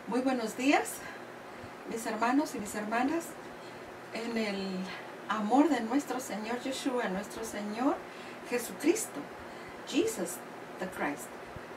Muy buenos días, mis hermanos y mis hermanas, en el amor de nuestro Señor Yeshua, nuestro Señor Jesucristo, Jesus the Christ.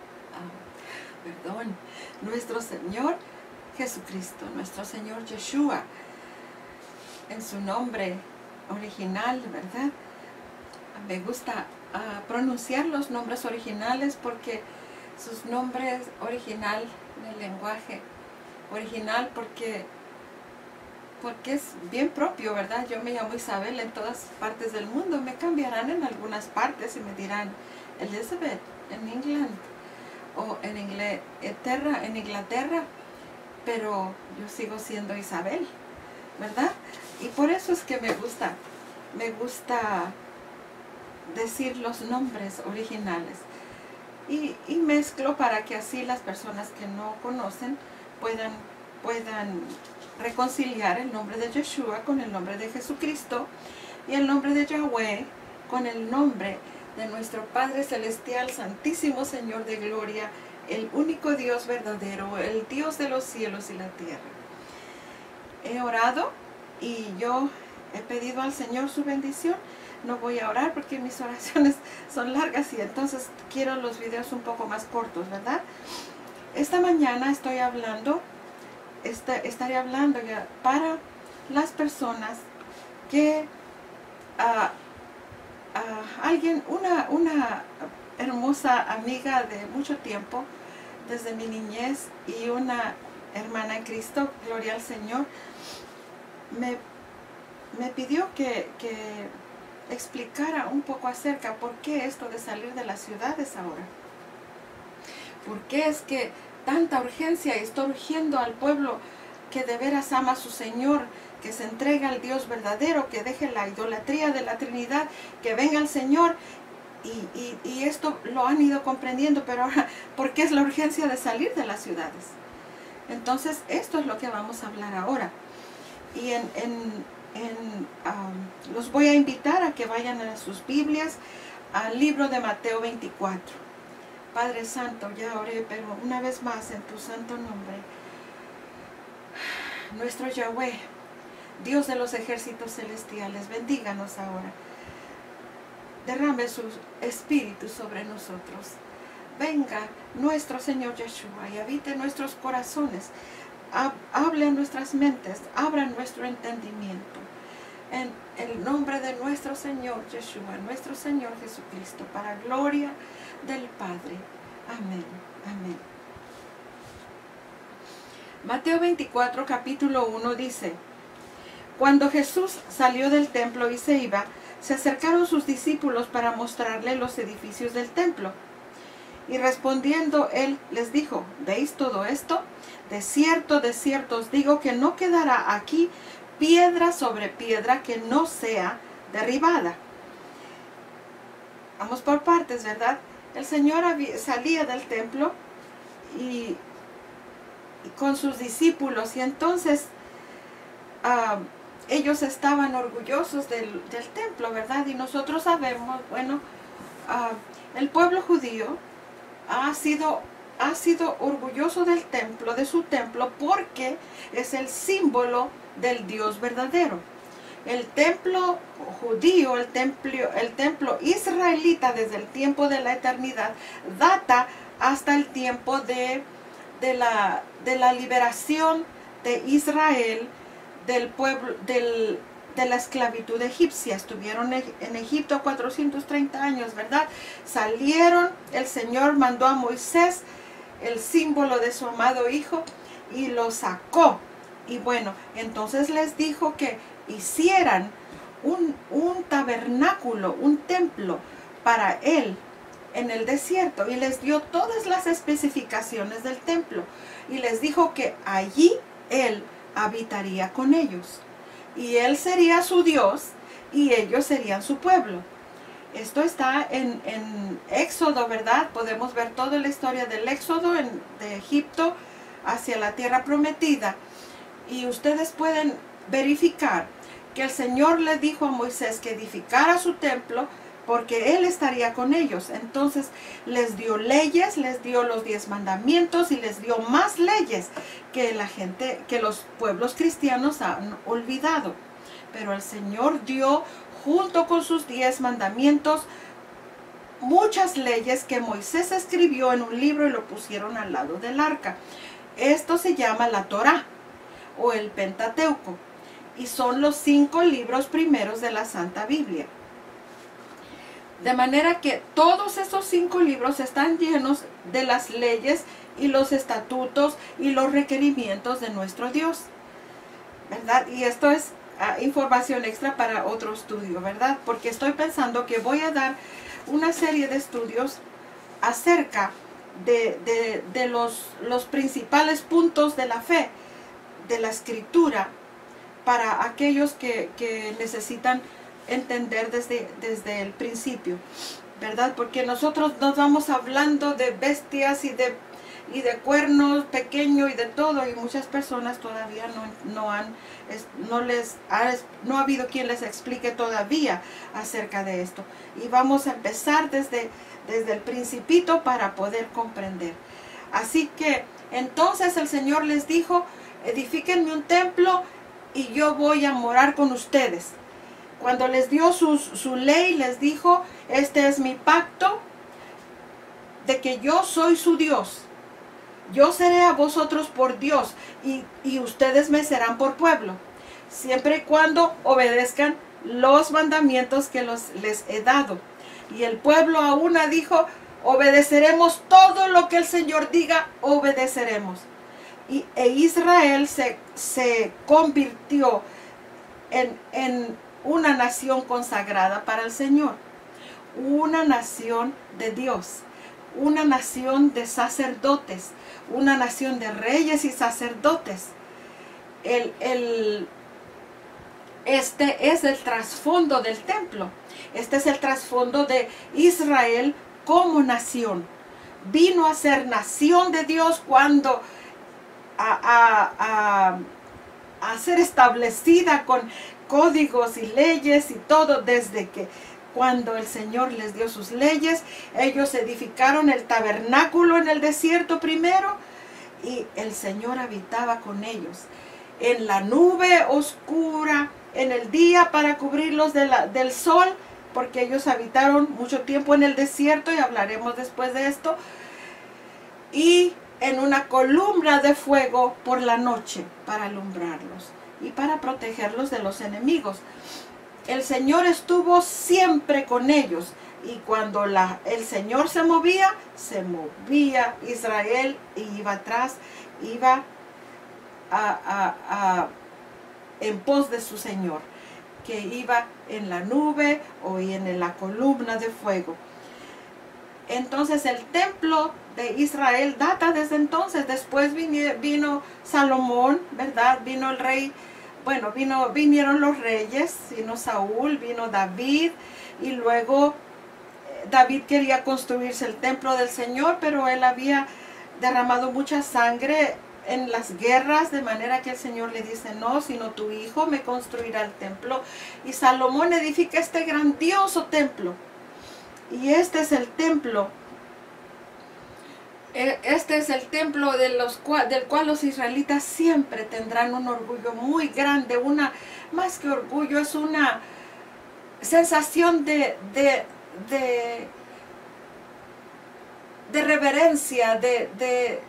Nuestro Señor Jesucristo, nuestro Señor Yeshua, en su nombre original, ¿verdad? Me gusta pronunciar los nombres originales porque sus nombres original, en el lenguaje original, porque es bien propio, ¿verdad? Yo me llamo Isabel en todas partes del mundo. Me cambiarán en algunas partes y me dirán Elizabeth en England o en Inglaterra, pero yo sigo siendo Isabel, ¿verdad? Y por eso es que me gusta decir los nombres originales y mezclo para que así las personas que no conocen puedan reconciliar el nombre de Yeshua con el nombre de Jesucristo y el nombre de Yahweh con el nombre de nuestro Padre Celestial, Santísimo Señor de Gloria, el único Dios verdadero, el Dios de los cielos y la tierra. He orado y yo he pedido al Señor su bendición. No voy a orar porque mis oraciones son largas y entonces quiero los videos un poco más cortos, ¿verdad? Esta mañana estaré hablando ya para las personas que una hermosa amiga de mucho tiempo, desde mi niñez, y una hermana en Cristo, gloria al Señor, me pidió que explicara un poco acerca por qué esto de salir de las ciudades ahora. ¿Por qué es que tanta urgencia está urgiendo al pueblo que de veras ama a su Señor, que se entregue al Dios verdadero, que deje la idolatría de la Trinidad, que venga al Señor? Y esto lo han ido comprendiendo, pero ahora, ¿por qué es la urgencia de salir de las ciudades? Entonces, esto es lo que vamos a hablar ahora. Y los voy a invitar a que vayan a sus Biblias, al libro de Mateo 24. Padre Santo, ya oré, pero una vez más en tu santo nombre. Nuestro Yahweh, Dios de los ejércitos celestiales, bendíganos ahora. Derrame su espíritu sobre nosotros. Venga nuestro Señor Yeshua y habite en nuestros corazones. Hable en nuestras mentes, abra nuestro entendimiento. En el nombre de nuestro Señor Yeshua, nuestro Señor Jesucristo, para gloria del Padre. Amén. Amén. Mateo 24, capítulo 1 dice: Cuando Jesús salió del templo y se iba, se acercaron sus discípulos para mostrarle los edificios del templo. Y respondiendo él les dijo: ¿Veis todo esto? De cierto os digo que no quedará aquí piedra sobre piedra que no sea derribada. Vamos por partes, ¿verdad? El Señor salía del templo y con sus discípulos, y entonces ellos estaban orgullosos del templo, ¿verdad? Y nosotros sabemos, bueno, el pueblo judío ha sido orgulloso del templo, de su templo, porque es el símbolo del Dios verdadero. El templo judío, el templo israelita, desde el tiempo de la eternidad, data hasta el tiempo de la liberación de Israel del pueblo, de la esclavitud egipcia. Estuvieron en Egipto 430 años, ¿verdad? Salieron, el Señor mandó a Moisés, el símbolo de su amado Hijo, y lo sacó. Y bueno, entonces les dijo que hicieran un tabernáculo, un templo para él en el desierto, y les dio todas las especificaciones del templo, y les dijo que allí él habitaría con ellos, y él sería su Dios y ellos serían su pueblo. Esto está en Éxodo, ¿verdad? Podemos ver toda la historia del Éxodo de Egipto hacia la tierra prometida, y ustedes pueden verificar que el Señor le dijo a Moisés que edificara su templo, porque Él estaría con ellos. Entonces les dio leyes, les dio los 10 mandamientos y les dio más leyes que la gente, que los pueblos cristianos han olvidado. Pero el Señor dio, junto con sus 10 mandamientos, muchas leyes que Moisés escribió en un libro y lo pusieron al lado del arca. Esto se llama la Torá o el Pentateuco y son los 5 libros primeros de la Santa Biblia. De manera que todos esos 5 libros están llenos de las leyes y los estatutos y los requerimientos de nuestro Dios, ¿verdad? Y esto es información extra para otro estudio, ¿verdad? Porque estoy pensando que voy a dar una serie de estudios acerca de los principales puntos de la fe, de la escritura, para aquellos que necesitan entender desde el principio, ¿verdad? Porque nosotros nos vamos hablando de bestias y de cuernos pequeños y de todo, y muchas personas todavía no ha habido quien les explique todavía acerca de esto. Y vamos a empezar desde el principito para poder comprender. Así que entonces el Señor les dijo: edifíquenme un templo y yo voy a morar con ustedes. Cuando les dio su ley, les dijo: este es mi pacto de que yo soy su Dios. Yo seré a vosotros por Dios y ustedes me serán por pueblo, siempre y cuando obedezcan los mandamientos que les he dado. Y el pueblo aún dijo: obedeceremos todo lo que el Señor diga, obedeceremos. E Israel se convirtió en una nación consagrada para el Señor, una nación de Dios, una nación de sacerdotes, una nación de reyes y sacerdotes. Este es el trasfondo del templo. Este es el trasfondo de Israel como nación. Vino a ser nación de Dios cuando a ser establecida con códigos y leyes y todo, desde que cuando el Señor les dio sus leyes. Ellos edificaron el tabernáculo en el desierto primero y el Señor habitaba con ellos en la nube oscura en el día para cubrirlos del sol, porque ellos habitaron mucho tiempo en el desierto y hablaremos después de esto, y en una columna de fuego por la noche para alumbrarlos y para protegerlos de los enemigos. El Señor estuvo siempre con ellos, y cuando el Señor se movía Israel y iba atrás, iba en pos de su Señor, que iba en la nube o en la columna de fuego. Entonces el templo de Israel data desde entonces. Después vino Salomón, ¿verdad? Vino el rey. Bueno, vinieron los reyes, vino Saúl, vino David, y luego David quería construirse el templo del Señor, pero él había derramado mucha sangre en las guerras, de manera que el Señor le dice: no, sino tu hijo me construirá el templo. Y Salomón edifica este grandioso templo. Y este es el templo. Este es el templo del cual los israelitas siempre tendrán un orgullo muy grande. Más que orgullo, es una sensación de reverencia, de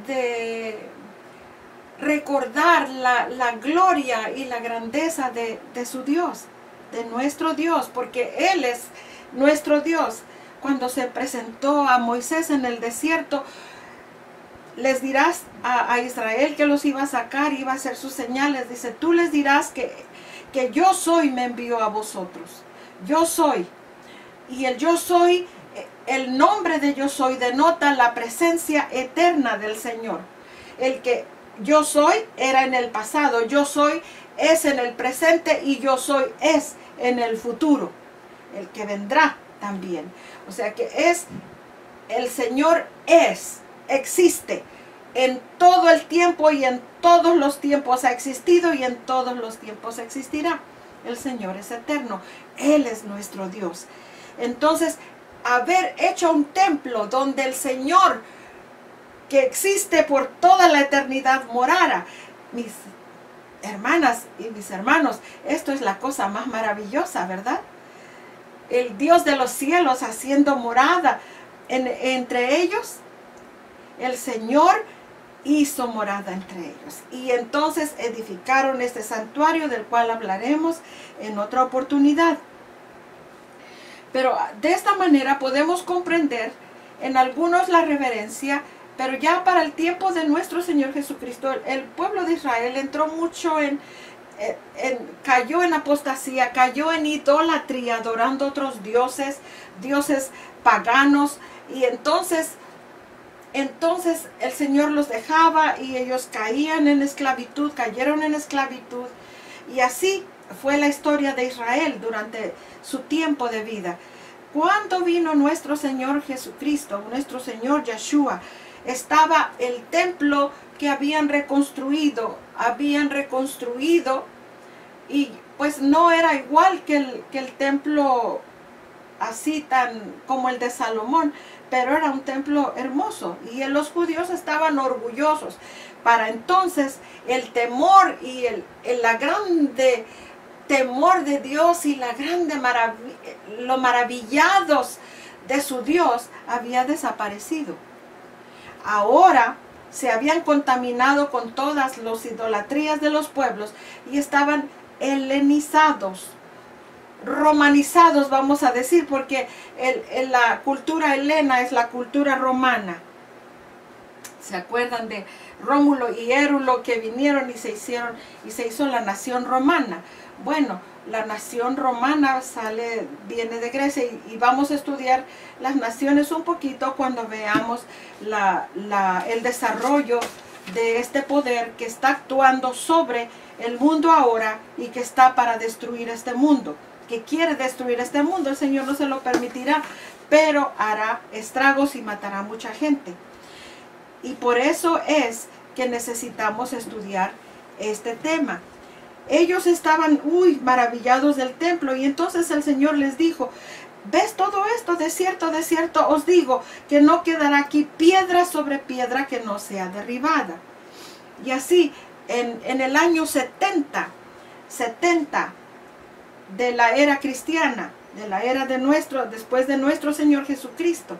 recordar la gloria y la grandeza de su Dios, de nuestro Dios, porque Él es nuestro Dios. Cuando se presentó a Moisés en el desierto, les dirás a Israel que los iba a sacar, iba a hacer sus señales. Dice: tú les dirás que yo soy me envió a vosotros. Yo soy. Y el yo soy, el nombre de yo soy denota la presencia eterna del Señor. El que yo soy era en el pasado, yo soy es en el presente, y yo soy es en el futuro, el que vendrá también. O sea que el Señor existe en todo el tiempo, y en todos los tiempos ha existido, y en todos los tiempos existirá. El Señor es eterno, Él es nuestro Dios. entonces haber hecho un templo donde el Señor, que existe por toda la eternidad, morara. Mis hermanas y mis hermanos, esto es la cosa más maravillosa, ¿verdad? El Dios de los cielos haciendo morada entre ellos. El Señor hizo morada entre ellos. Y entonces edificaron este santuario, del cual hablaremos en otra oportunidad. Pero de esta manera podemos comprender en algunos la reverencia, pero ya para el tiempo de nuestro Señor Jesucristo, el pueblo de Israel entró mucho cayó en apostasía, cayó en idolatría, adorando otros dioses, dioses paganos, y entonces el Señor los dejaba y ellos caían en esclavitud, cayeron en esclavitud, y así fue la historia de Israel durante su tiempo de vida. Cuando vino nuestro Señor Jesucristo, nuestro Señor Yeshua, estaba el templo que habían reconstruido, y pues no era igual que el templo así tan como el de Salomón, pero era un templo hermoso, y los judíos estaban orgullosos. Para entonces el temor y la grande temor de Dios y la grande lo maravillados de su Dios había desaparecido. Ahora se habían contaminado con todas las idolatrías de los pueblos y estaban helenizados, romanizados, vamos a decir, porque la cultura helena es la cultura romana. ¿Se acuerdan de Rómulo y Érulo, que vinieron y se hizo la nación romana? Bueno, la nación romana viene de Grecia, y vamos a estudiar las naciones un poquito cuando veamos el desarrollo de este poder que está actuando sobre el mundo ahora y que está para destruir este mundo, que quiere destruir este mundo. El Señor no se lo permitirá, pero hará estragos y matará a mucha gente. Y por eso es que necesitamos estudiar este tema. Ellos estaban maravillados del templo, y entonces el Señor les dijo: ¿ves todo esto? De cierto os digo que no quedará aquí piedra sobre piedra que no sea derribada. Y así en el año 70 de la era cristiana, de la era después de nuestro Señor Jesucristo,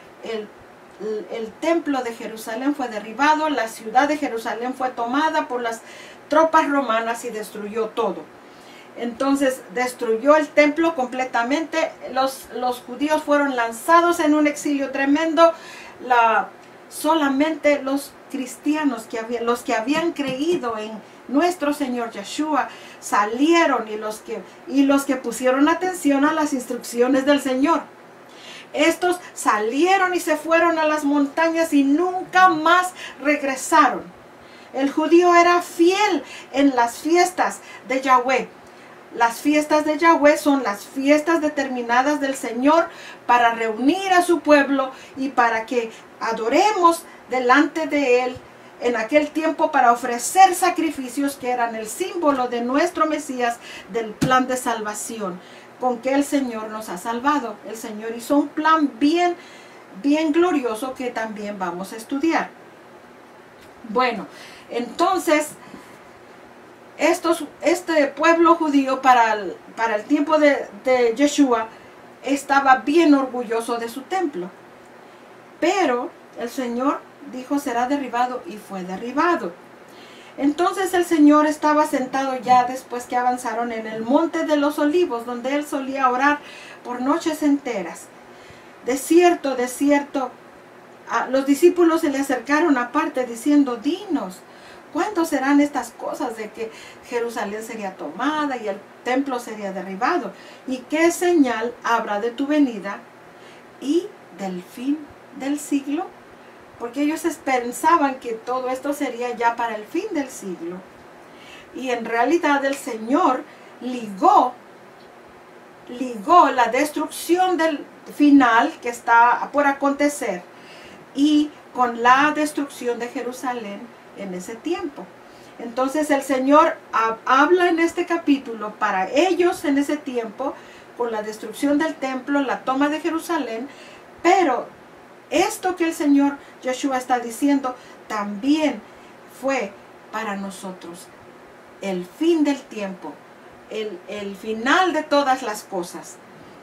el templo de Jerusalén fue derribado, la ciudad de Jerusalén fue tomada por las tropas romanas y destruyó todo. Entonces destruyó el templo completamente. Los judíos fueron lanzados en un exilio tremendo. Solamente los cristianos, los que habían creído en nuestro Señor Yeshua, salieron, y los que pusieron atención a las instrucciones del Señor. Estos salieron y se fueron a las montañas y nunca más regresaron. El judío era fiel en las fiestas de Yahweh. Las fiestas de Yahweh son las fiestas determinadas del Señor para reunir a su pueblo y para que adoremos delante de Él en aquel tiempo, para ofrecer sacrificios que eran el símbolo de nuestro Mesías, del plan de salvación con que el Señor nos ha salvado. El Señor hizo un plan bien glorioso que también vamos a estudiar. Bueno, entonces este pueblo judío para el tiempo de Yeshua estaba bien orgulloso de su templo. Pero el Señor dijo: será derribado, y fue derribado. Entonces el Señor estaba sentado ya después que avanzaron en el monte de los olivos, donde Él solía orar por noches enteras. De cierto, los discípulos se le acercaron aparte diciendo: dinos, ¿cuándo serán estas cosas de que Jerusalén sería tomada y el templo sería derribado? ¿Y qué señal habrá de tu venida y del fin del siglo? Porque ellos pensaban que todo esto sería ya para el fin del siglo. Y en realidad el Señor ligó la destrucción del final que está por acontecer y con la destrucción de Jerusalén en ese tiempo. Entonces el Señor habla en este capítulo para ellos en ese tiempo, con la destrucción del templo, la toma de Jerusalén, pero esto que el Señor Yeshua está diciendo también fue para nosotros el fin del tiempo, el final de todas las cosas.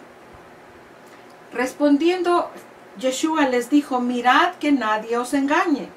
Respondiendo, Yeshua les dijo: mirad que nadie os engañe,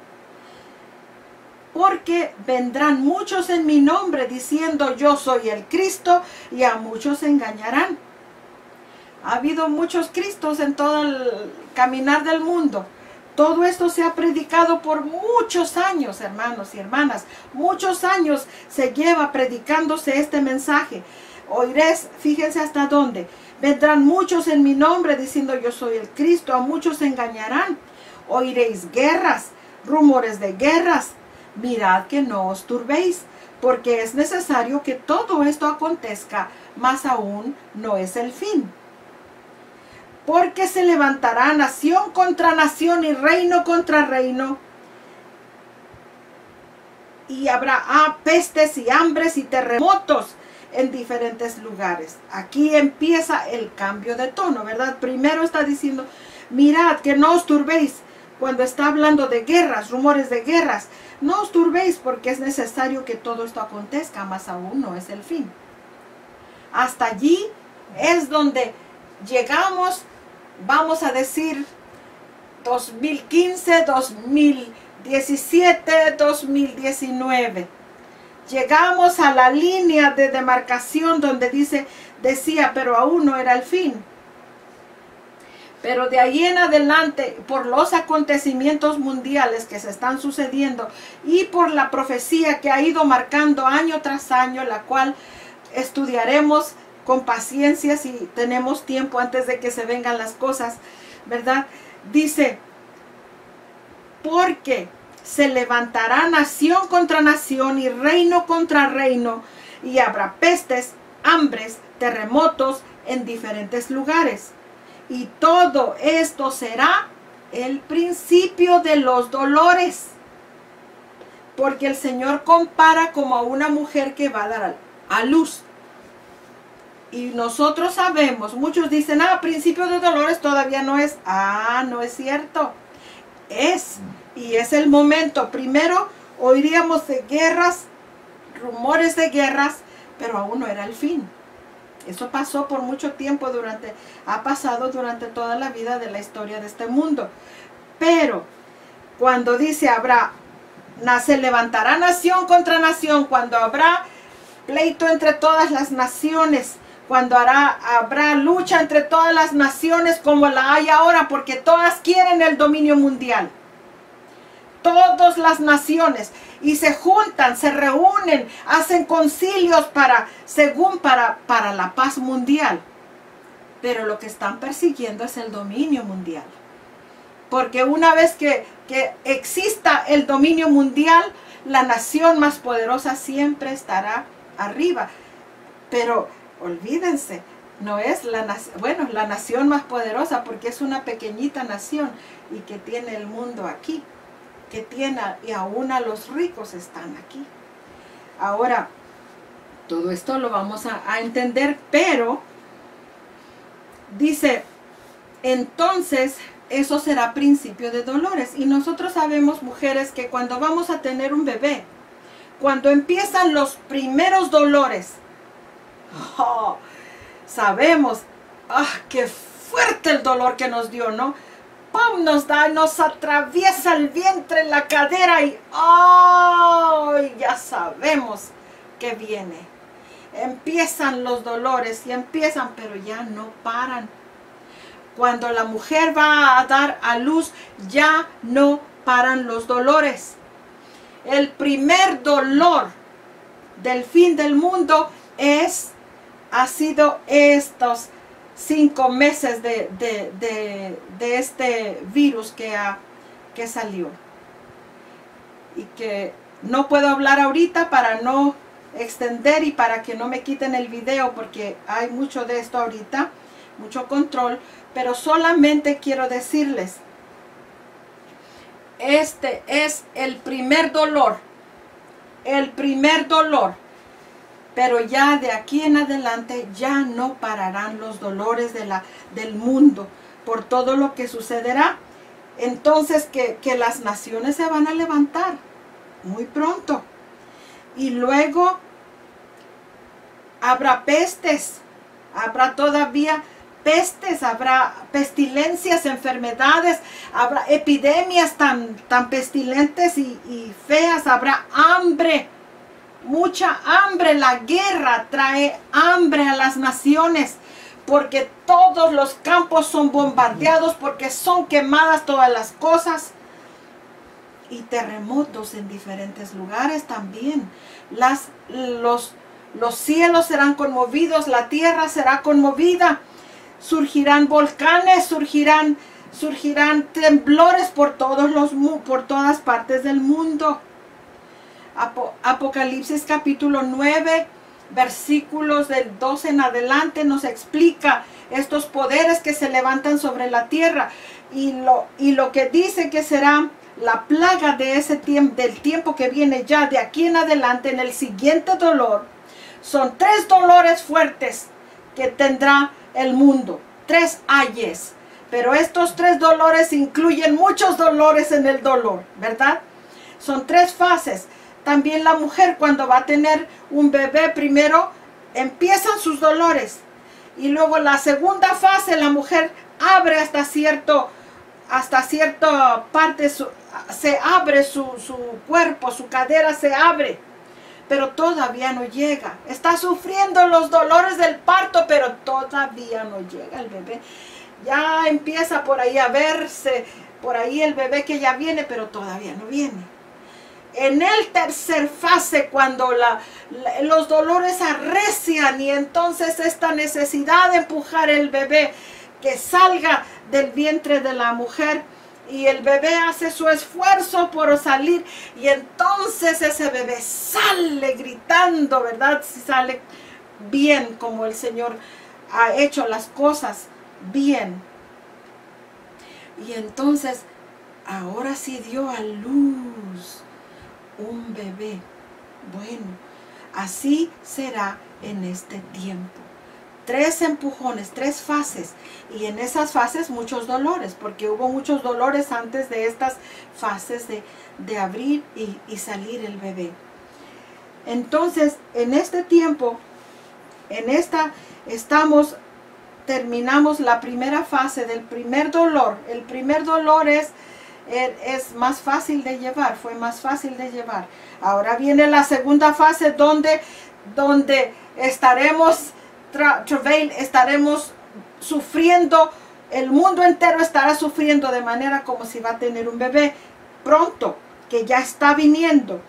porque vendrán muchos en mi nombre diciendo yo soy el Cristo, y a muchos engañarán. Ha habido muchos Cristos en todo el caminar del mundo. Todo esto se ha predicado por muchos años, hermanos y hermanas. Muchos años se lleva predicándose este mensaje. Oiréis, fíjense hasta dónde. Vendrán muchos en mi nombre diciendo yo soy el Cristo, a muchos engañarán. Oiréis guerras, rumores de guerras. Mirad que no os turbéis, porque es necesario que todo esto acontezca, mas aún no es el fin. Porque se levantará nación contra nación y reino contra reino, y habrá pestes y hambres y terremotos en diferentes lugares. Aquí empieza el cambio de tono, ¿verdad? Primero está diciendo, mirad que no os turbéis. Cuando está hablando de guerras, rumores de guerras, no os turbéis porque es necesario que todo esto acontezca, mas aún no es el fin. Hasta allí es donde llegamos, vamos a decir, 2015, 2017, 2019. Llegamos a la línea de demarcación donde decía, pero aún no era el fin. Pero de ahí en adelante, por los acontecimientos mundiales que se están sucediendo y por la profecía que ha ido marcando año tras año, la cual estudiaremos con paciencia si tenemos tiempo antes de que se vengan las cosas, ¿verdad? Dice, porque se levantará nación contra nación y reino contra reino, y habrá pestes, hambres, terremotos en diferentes lugares. Y todo esto será el principio de los dolores. Porque el Señor compara como a una mujer que va a dar a luz. Y nosotros sabemos, muchos dicen, principio de dolores todavía no es. No es cierto. Y es el momento. Primero oiríamos de guerras, rumores de guerras, pero aún no era el fin. Eso pasó por mucho tiempo, ha pasado durante toda la vida de la historia de este mundo. Pero cuando dice se levantará nación contra nación, cuando habrá pleito entre todas las naciones, cuando habrá lucha entre todas las naciones como la hay ahora, porque todas quieren el dominio mundial. Todas las naciones, y se juntan, se reúnen, hacen concilios para la paz mundial. Pero lo que están persiguiendo es el dominio mundial. Porque una vez que exista el dominio mundial, la nación más poderosa siempre estará arriba. Pero olvídense, no es la nación más poderosa, porque es una pequeñita nación y que tiene el mundo aquí. Y aún a los ricos están aquí. Ahora, todo esto lo vamos a entender, pero dice, entonces eso será principio de dolores. Y nosotros sabemos, mujeres, que cuando vamos a tener un bebé, cuando empiezan los primeros dolores, sabemos, qué fuerte el dolor que nos dio, ¿no? ¡Pum! Nos atraviesa el vientre, la cadera y ya sabemos que viene. Empiezan los dolores y pero ya no paran. Cuando la mujer va a dar a luz, ya no paran los dolores. El primer dolor del fin del mundo ha sido estos 5 meses de este virus que salió. Y que no puedo hablar ahorita para no extender y para que no me quiten el video, porque hay mucho de esto ahorita, mucho control, pero solamente quiero decirles, este es el primer dolor, pero ya de aquí en adelante ya no pararán los dolores del mundo por todo lo que sucederá. Entonces que las naciones se van a levantar muy pronto. Y luego habrá pestes, habrá todavía pestes, habrá pestilencias, enfermedades, habrá epidemias tan pestilentes y feas, habrá hambre, mucha hambre. La guerra trae hambre a las naciones, porque todos los campos son bombardeados, porque son quemadas todas las cosas. Y terremotos en diferentes lugares también. Los cielos serán conmovidos, la tierra será conmovida. Surgirán volcanes, surgirán temblores por todas partes del mundo. Apocalipsis capítulo 9, versículos del 12 en adelante nos explica estos poderes que se levantan sobre la tierra y lo que dice que será la plaga de ese tiempo, del tiempo que viene ya de aquí en adelante, en el siguiente dolor. Son 3 dolores fuertes que tendrá el mundo, 3 ayes, pero estos 3 dolores incluyen muchos dolores en el dolor, ¿verdad? Son 3 fases. También la mujer, cuando va a tener un bebé, primero empiezan sus dolores y luego la segunda fase, la mujer abre hasta cierta parte, se abre su cuerpo, su cadera se abre, pero todavía no llega. Está sufriendo los dolores del parto, pero todavía no llega el bebé. Ya empieza por ahí a verse, por ahí el bebé que ya viene, pero todavía no viene. En el tercer fase, cuando los dolores arrecian y entonces esta necesidad de empujar el bebé que salga del vientre de la mujer, y el bebé hace su esfuerzo por salir y entonces ese bebé sale gritando, ¿verdad? Si sale bien, como el Señor ha hecho las cosas bien. Y entonces ahora sí dio a luz un bebé. Bueno, así será en este tiempo. 3 empujones, 3 fases, y en esas fases muchos dolores, porque hubo muchos dolores antes de estas fases de abrir y salir el bebé. Entonces, en este tiempo, terminamos la primera fase del primer dolor. El primer dolor es más fácil de llevar, fue más fácil de llevar. Ahora viene la segunda fase donde estaremos sufriendo, el mundo entero estará sufriendo de manera como si va a tener un bebé pronto, que ya está viniendo.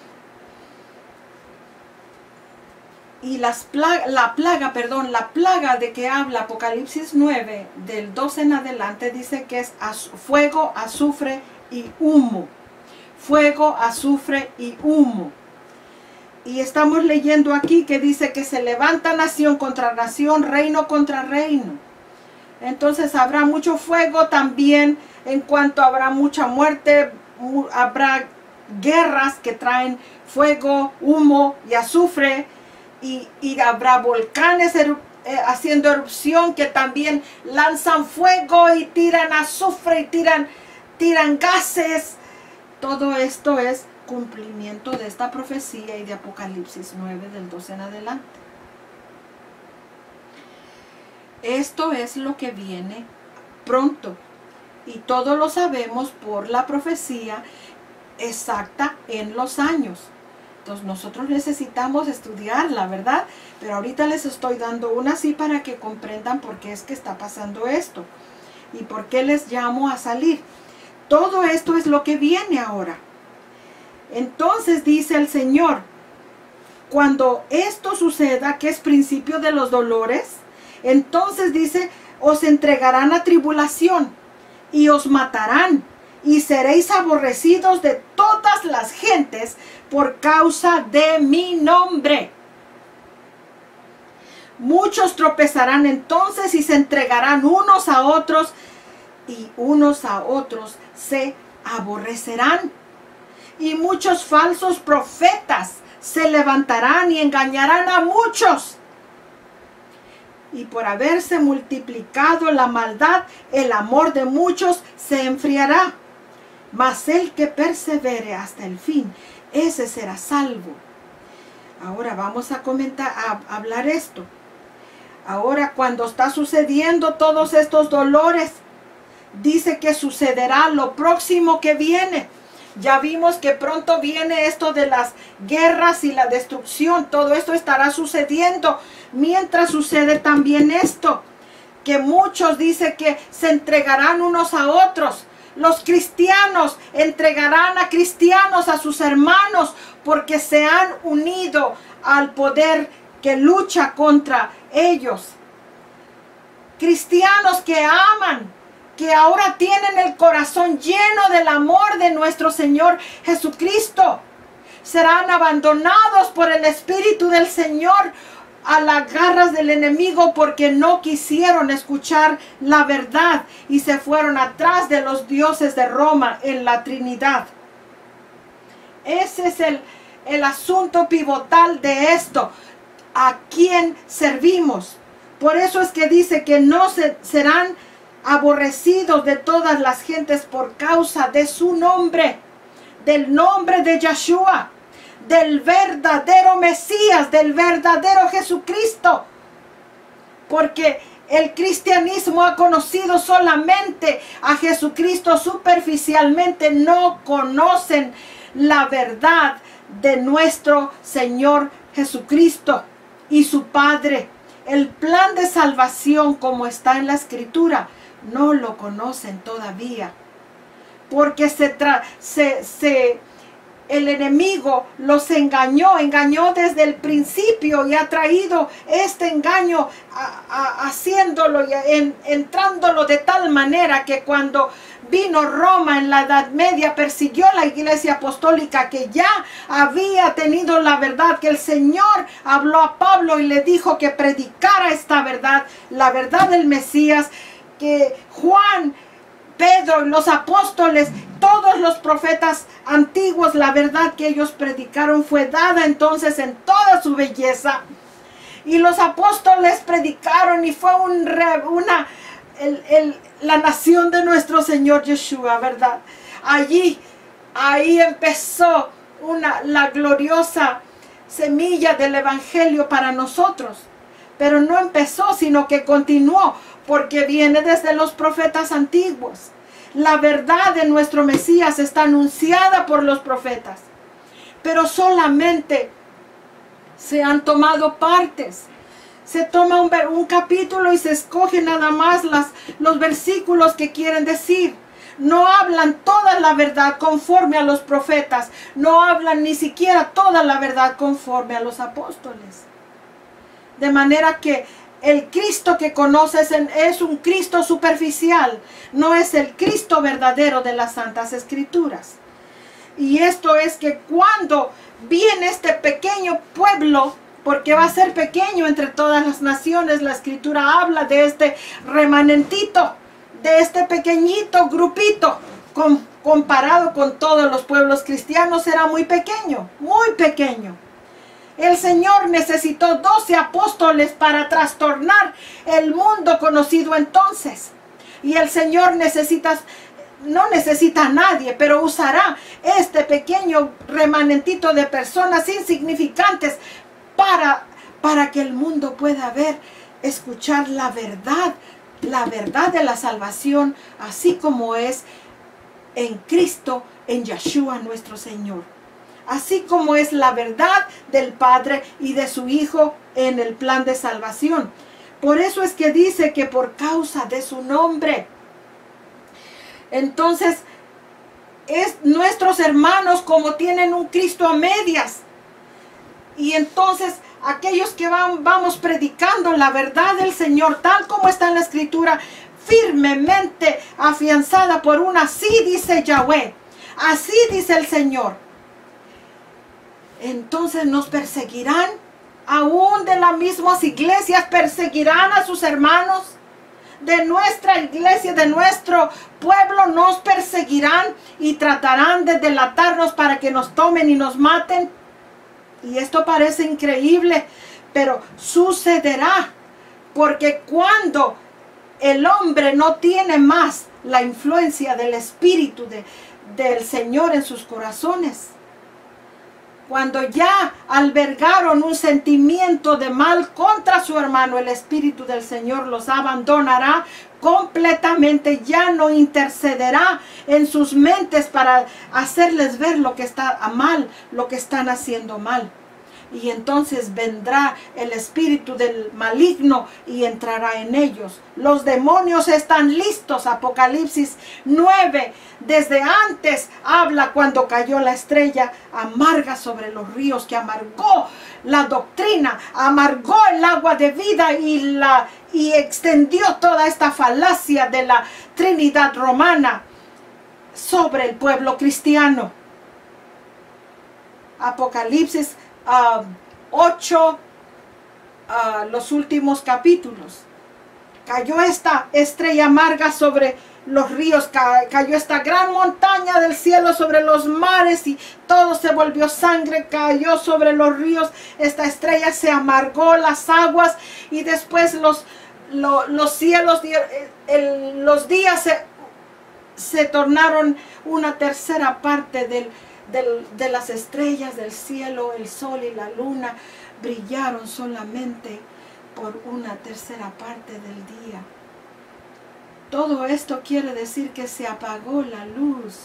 Y la plaga de que habla Apocalipsis 9, del 12 en adelante, dice que es fuego, azufre y humo. Fuego, azufre y humo. Y estamos leyendo aquí que dice que se levanta nación contra nación, reino contra reino. Entonces habrá mucho fuego también, en cuanto habrá mucha muerte, habrá guerras que traen fuego, humo y azufre, y habrá volcanes haciendo erupción que también lanzan fuego y tiran azufre y tiran gases. Todo esto es cumplimiento de esta profecía y de Apocalipsis 9 del 12 en adelante. Esto es lo que viene pronto y todo lo sabemos por la profecía exacta en los años. Entonces nosotros necesitamos estudiarla, ¿verdad? Pero ahorita les estoy dando una así para que comprendan por qué es que está pasando esto y por qué les llamo a salir. Todo esto es lo que viene ahora. Entonces dice el Señor, cuando esto suceda, que es principio de los dolores, entonces dice, os entregarán a tribulación y os matarán y seréis aborrecidos de todas las gentes por causa de mi nombre. Muchos tropezarán entonces y se entregarán unos a otros y unos a otros se aborrecerán. Y muchos falsos profetas se levantarán y engañarán a muchos. Y por haberse multiplicado la maldad, el amor de muchos se enfriará. Mas el que persevere hasta el fin, ese será salvo. Ahora vamos a hablar esto. Ahora, cuando está sucediendo todos estos dolores, dice que sucederá lo próximo que viene. Ya vimos que pronto viene esto de las guerras y la destrucción. Todo esto estará sucediendo. Mientras sucede también esto, que muchos dice que se entregarán unos a otros. Los cristianos entregarán a cristianos, a sus hermanos, porque se han unido al poder que lucha contra ellos. Cristianos que aman, que ahora tienen el corazón lleno del amor de nuestro Señor Jesucristo, serán abandonados por el Espíritu del Señor a las garras del enemigo, porque no quisieron escuchar la verdad y se fueron atrás de los dioses de Roma en la Trinidad. Ese es el asunto pivotal de esto. ¿A quién servimos? Por eso es que dice que no serán aborrecidos de todas las gentes por causa de su nombre, del nombre de Yeshua, del verdadero Mesías, del verdadero Jesucristo. Porque el cristianismo ha conocido solamente a Jesucristo superficialmente, no conocen la verdad de nuestro Señor Jesucristo y su Padre. El plan de salvación, como está en la Escritura, no lo conocen todavía, porque el enemigo los engañó desde el principio y ha traído este engaño haciéndolo y entrándolo de tal manera que cuando vino Roma en la Edad Media persiguió la iglesia apostólica, que ya había tenido la verdad, que el Señor habló a Pablo y le dijo que predicara esta verdad, la verdad del Mesías, que Juan, Pedro, los apóstoles, todos los profetas antiguos, la verdad que ellos predicaron fue dada entonces en toda su belleza. Y los apóstoles predicaron y fue la nación de nuestro Señor Yeshua, ¿verdad? Ahí empezó la gloriosa semilla del evangelio para nosotros. Pero no empezó, sino que continuó, porque viene desde los profetas antiguos. La verdad de nuestro Mesías está anunciada por los profetas, pero solamente se han tomado partes. Se toma un capítulo y se escoge nada más los versículos que quieren decir. No hablan toda la verdad conforme a los profetas. No hablan ni siquiera toda la verdad conforme a los apóstoles. De manera que el Cristo que conoces es un Cristo superficial, no es el Cristo verdadero de las Santas Escrituras. Y esto es que cuando viene este pequeño pueblo, porque va a ser pequeño entre todas las naciones, la Escritura habla de este remanentito, de este pequeñito grupito, comparado con todos los pueblos cristianos, era muy pequeño, muy pequeño. El Señor necesitó 12 apóstoles para trastornar el mundo conocido entonces. Y el Señor no necesita a nadie, pero usará este pequeño remanentito de personas insignificantes para que el mundo pueda escuchar la verdad de la salvación, así como es en Cristo, en Yeshua nuestro Señor. Así como es la verdad del Padre y de su Hijo en el plan de salvación. Por eso es que dice que por causa de su nombre. Entonces, nuestros hermanos como tienen un Cristo a medias. Y entonces, aquellos que vamos predicando la verdad del Señor, tal como está en la Escritura, firmemente afianzada por así dice Yahweh, así dice el Señor. Entonces nos perseguirán, aún de las mismas iglesias perseguirán a sus hermanos, de nuestra iglesia, de nuestro pueblo nos perseguirán y tratarán de delatarnos para que nos tomen y nos maten. Y esto parece increíble, pero sucederá. Porque cuando el hombre no tiene más la influencia del Espíritu del Señor en sus corazones, cuando ya albergaron un sentimiento de mal contra su hermano, el Espíritu del Señor los abandonará completamente. Ya no intercederá en sus mentes para hacerles ver lo que está mal, lo que están haciendo mal. Y entonces vendrá el espíritu del maligno y entrará en ellos. Los demonios están listos. Apocalipsis 9, desde antes habla cuando cayó la estrella amarga sobre los ríos, que amargó la doctrina, amargó el agua de vida y extendió toda esta falacia de la Trinidad romana sobre el pueblo cristiano. Apocalipsis 8, los últimos capítulos. Cayó esta estrella amarga sobre los ríos, cayó esta gran montaña del cielo sobre los mares y todo se volvió sangre, cayó sobre los ríos. Esta estrella se amargó las aguas y después los cielos, los días se tornaron una tercera parte de las estrellas del cielo. El sol y la luna brillaron solamente por una tercera parte del día. Todo esto quiere decir que se apagó la luz.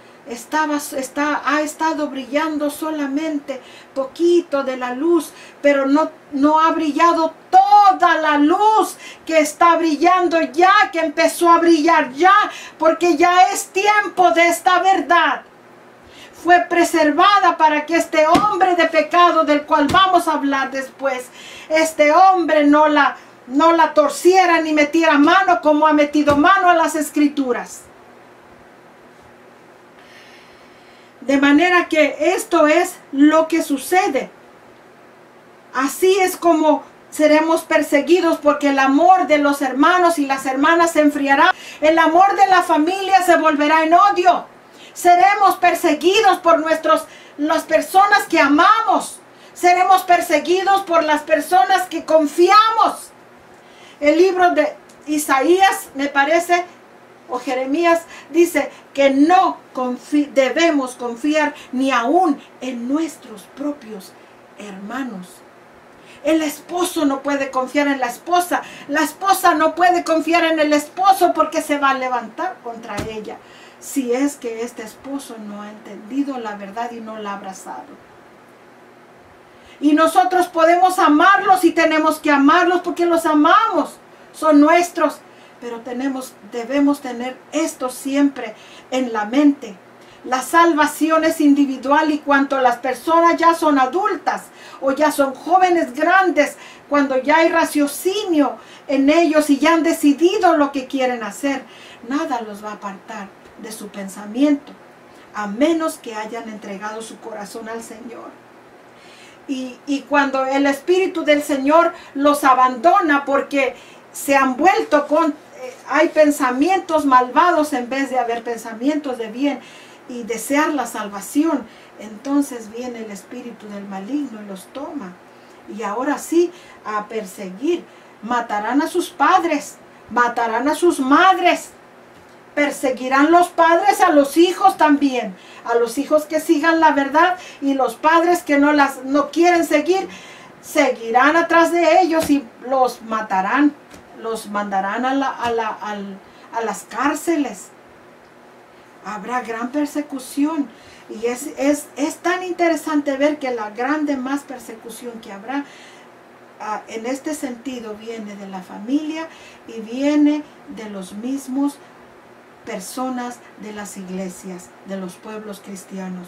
Ha estado brillando solamente poquito de la luz, pero no ha brillado toda la luz que está brillando ya, que empezó a brillar ya, porque ya es tiempo de esta verdad. Fue preservada para que este hombre de pecado, del cual vamos a hablar después, este hombre no la torciera ni metiera mano como ha metido mano a las Escrituras. De manera que esto es lo que sucede. Así es como seremos perseguidos, porque el amor de los hermanos y las hermanas se enfriará. El amor de la familia se volverá en odio. Seremos perseguidos por las personas que amamos. Seremos perseguidos por las personas que confiamos. El libro de Isaías, me parece, o Jeremías, dice que no debemos confiar ni aún en nuestros propios hermanos. El esposo no puede confiar en la esposa no puede confiar en el esposo, porque se va a levantar contra ella si es que este esposo no ha entendido la verdad y no la ha abrazado. Y nosotros podemos amarlos y tenemos que amarlos porque los amamos, son nuestros. Pero debemos tener esto siempre en la mente. La salvación es individual, y cuando las personas ya son adultas o ya son jóvenes grandes, cuando ya hay raciocinio en ellos y ya han decidido lo que quieren hacer, nada los va a apartar de su pensamiento, a menos que hayan entregado su corazón al Señor. Y cuando el Espíritu del Señor los abandona porque se han vuelto hay pensamientos malvados en vez de haber pensamientos de bien y desear la salvación, entonces viene el espíritu del maligno y los toma. Y ahora sí, a perseguir. Matarán a sus padres, matarán a sus madres. Perseguirán los padres a los hijos también, a los hijos que sigan la verdad, y los padres que no quieren seguirán atrás de ellos y los matarán, los mandarán a las cárceles. Habrá gran persecución, y es tan interesante ver que la grande más persecución que habrá en este sentido viene de la familia y viene de los mismos personas de las iglesias, de los pueblos cristianos.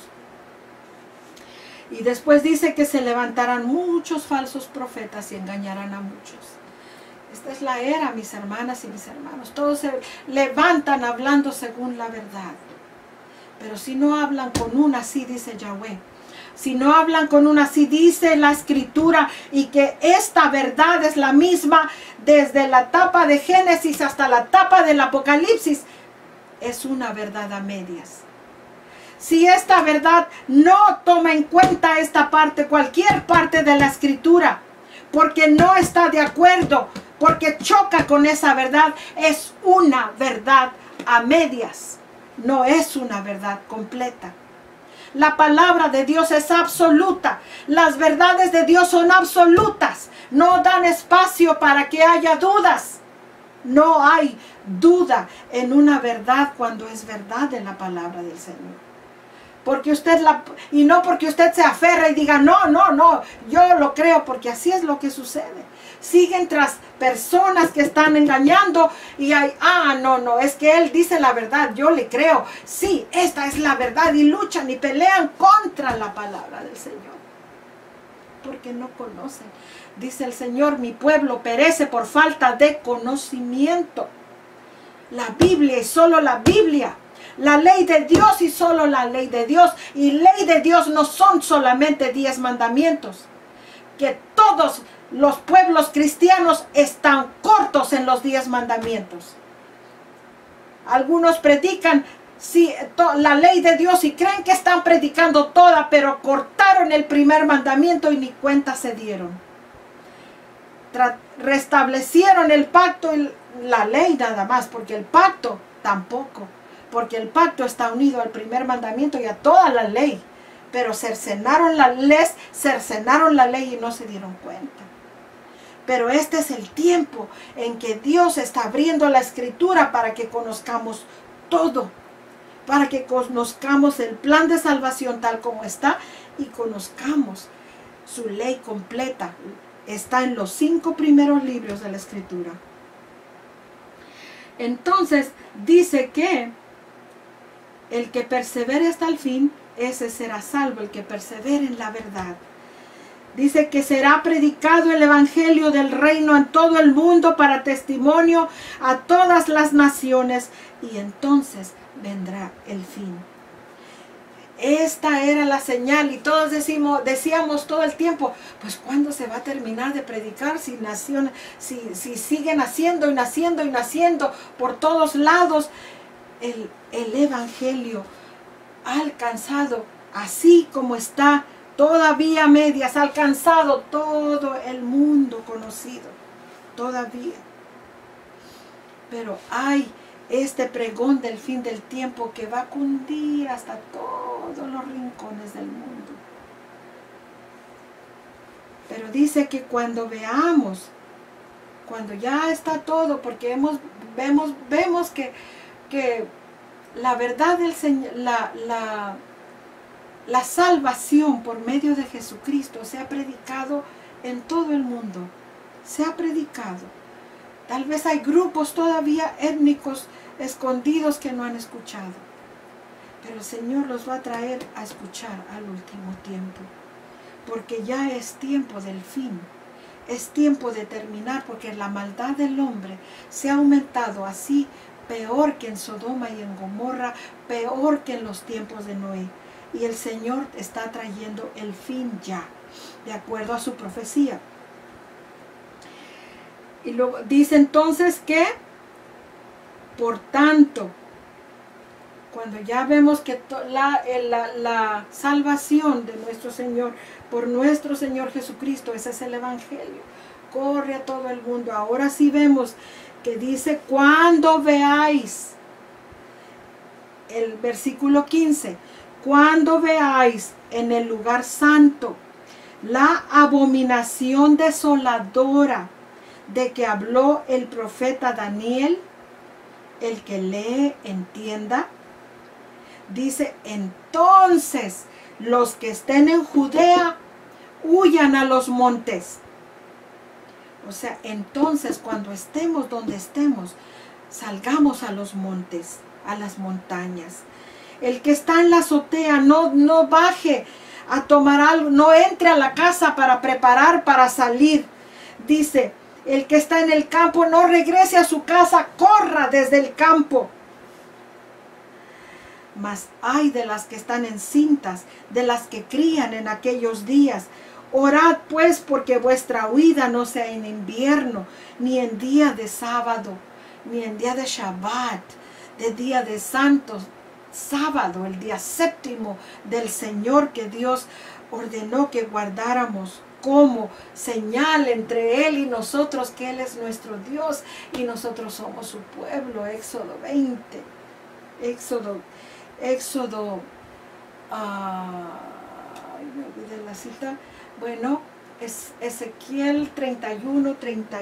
Y después dice que se levantarán muchos falsos profetas y engañarán a muchos. Esta es la era, mis hermanas y mis hermanos. Todos se levantan hablando según la verdad. Pero si no hablan con una, así dice Yahweh. Si no hablan con una, así dice la Escritura, y que esta verdad es la misma desde la etapa de Génesis hasta la etapa del Apocalipsis, es una verdad a medias. si esta verdad no toma en cuenta esta parte, cualquier parte de la escritura, porque no está de acuerdo, porque choca con esa verdad, es una verdad a medias, no es una verdad completa. La palabra de Dios es absoluta. Las verdades de Dios son absolutas. No dan espacio para que haya dudas. No hay duda en una verdad cuando es verdad en la palabra del Señor. Porque y no porque usted se aferra y diga, no, yo lo creo, porque así es lo que sucede. Siguen tras personas que están engañando y hay, no, es que él dice la verdad, yo le creo. Sí, esta es la verdad, y luchan y pelean contra la palabra del Señor. Porque no conocen. Dice el Señor, mi pueblo perece por falta de conocimiento. La Biblia y solo la Biblia. La ley de Dios y solo la ley de Dios. Y ley de Dios no son solamente 10 mandamientos. Que todos los pueblos cristianos están cortos en los 10 mandamientos. Algunos predican la ley de Dios y creen que están predicando toda, pero cortaron el primer mandamiento y ni cuenta se dieron. Restablecieron el pacto y la ley nada más, porque el pacto tampoco. Porque el pacto está unido al primer mandamiento y a toda la ley. Pero cercenaron la ley y no se dieron cuenta. Pero este es el tiempo en que Dios está abriendo la escritura para que conozcamos todo. Para que conozcamos el plan de salvación tal como está y conozcamos su ley completa. Está en los 5 primeros libros de la escritura. Entonces dice que el que persevere hasta el fin, ese será salvo, el que persevere en la verdad. Dice que será predicado el evangelio del reino en todo el mundo para testimonio a todas las naciones, y entonces vendrá el fin. Esta era la señal, y todos decíamos todo el tiempo, pues ¿cuándo se va a terminar de predicar si siguen naciendo y naciendo y naciendo por todos lados? El evangelio ha alcanzado, así como está, todavía medias, ha alcanzado todo el mundo conocido, todavía. Pero hay este pregón del fin del tiempo que va a cundir hasta todos los rincones del mundo. Pero dice que cuando veamos, cuando ya está todo, porque vemos que la verdad del Señor, la salvación por medio de Jesucristo se ha predicado en todo el mundo. Se ha predicado. Tal vez hay grupos todavía étnicos escondidos que no han escuchado. Pero el Señor los va a traer a escuchar al último tiempo. Porque ya es tiempo del fin. Es tiempo de terminar, porque la maldad del hombre se ha aumentado así, peor que en Sodoma y en Gomorra, peor que en los tiempos de Noé. Y el Señor está trayendo el fin ya, de acuerdo a su profecía. Y luego dice entonces que, por tanto, cuando ya vemos que la salvación de nuestro Señor, por nuestro Señor Jesucristo, ese es el evangelio, corre a todo el mundo. Ahora sí vemos que dice, cuando veáis, el versículo 15, cuando veáis en el lugar santo la abominación desoladora de que habló el profeta Daniel, el que lee entienda. Dice, entonces los que estén en Judea huyan a los montes. O sea, entonces cuando estemos donde estemos, salgamos a los montes, a las montañas. El que está en la azotea no baje a tomar algo, no entre a la casa para preparar para salir. Dice, el que está en el campo no regrese a su casa, corra desde el campo. Mas ay de las que están encintas, de las que crían en aquellos días. Orad pues porque vuestra huida no sea en invierno, ni en día de sábado, ni en día de Shabbat, de día de santos, sábado, el día séptimo del Señor que Dios ordenó que guardáramos como señal entre Él y nosotros, que Él es nuestro Dios y nosotros somos su pueblo. Éxodo 20. Ay, me olvidé la cita. Bueno, es Ezequiel 31.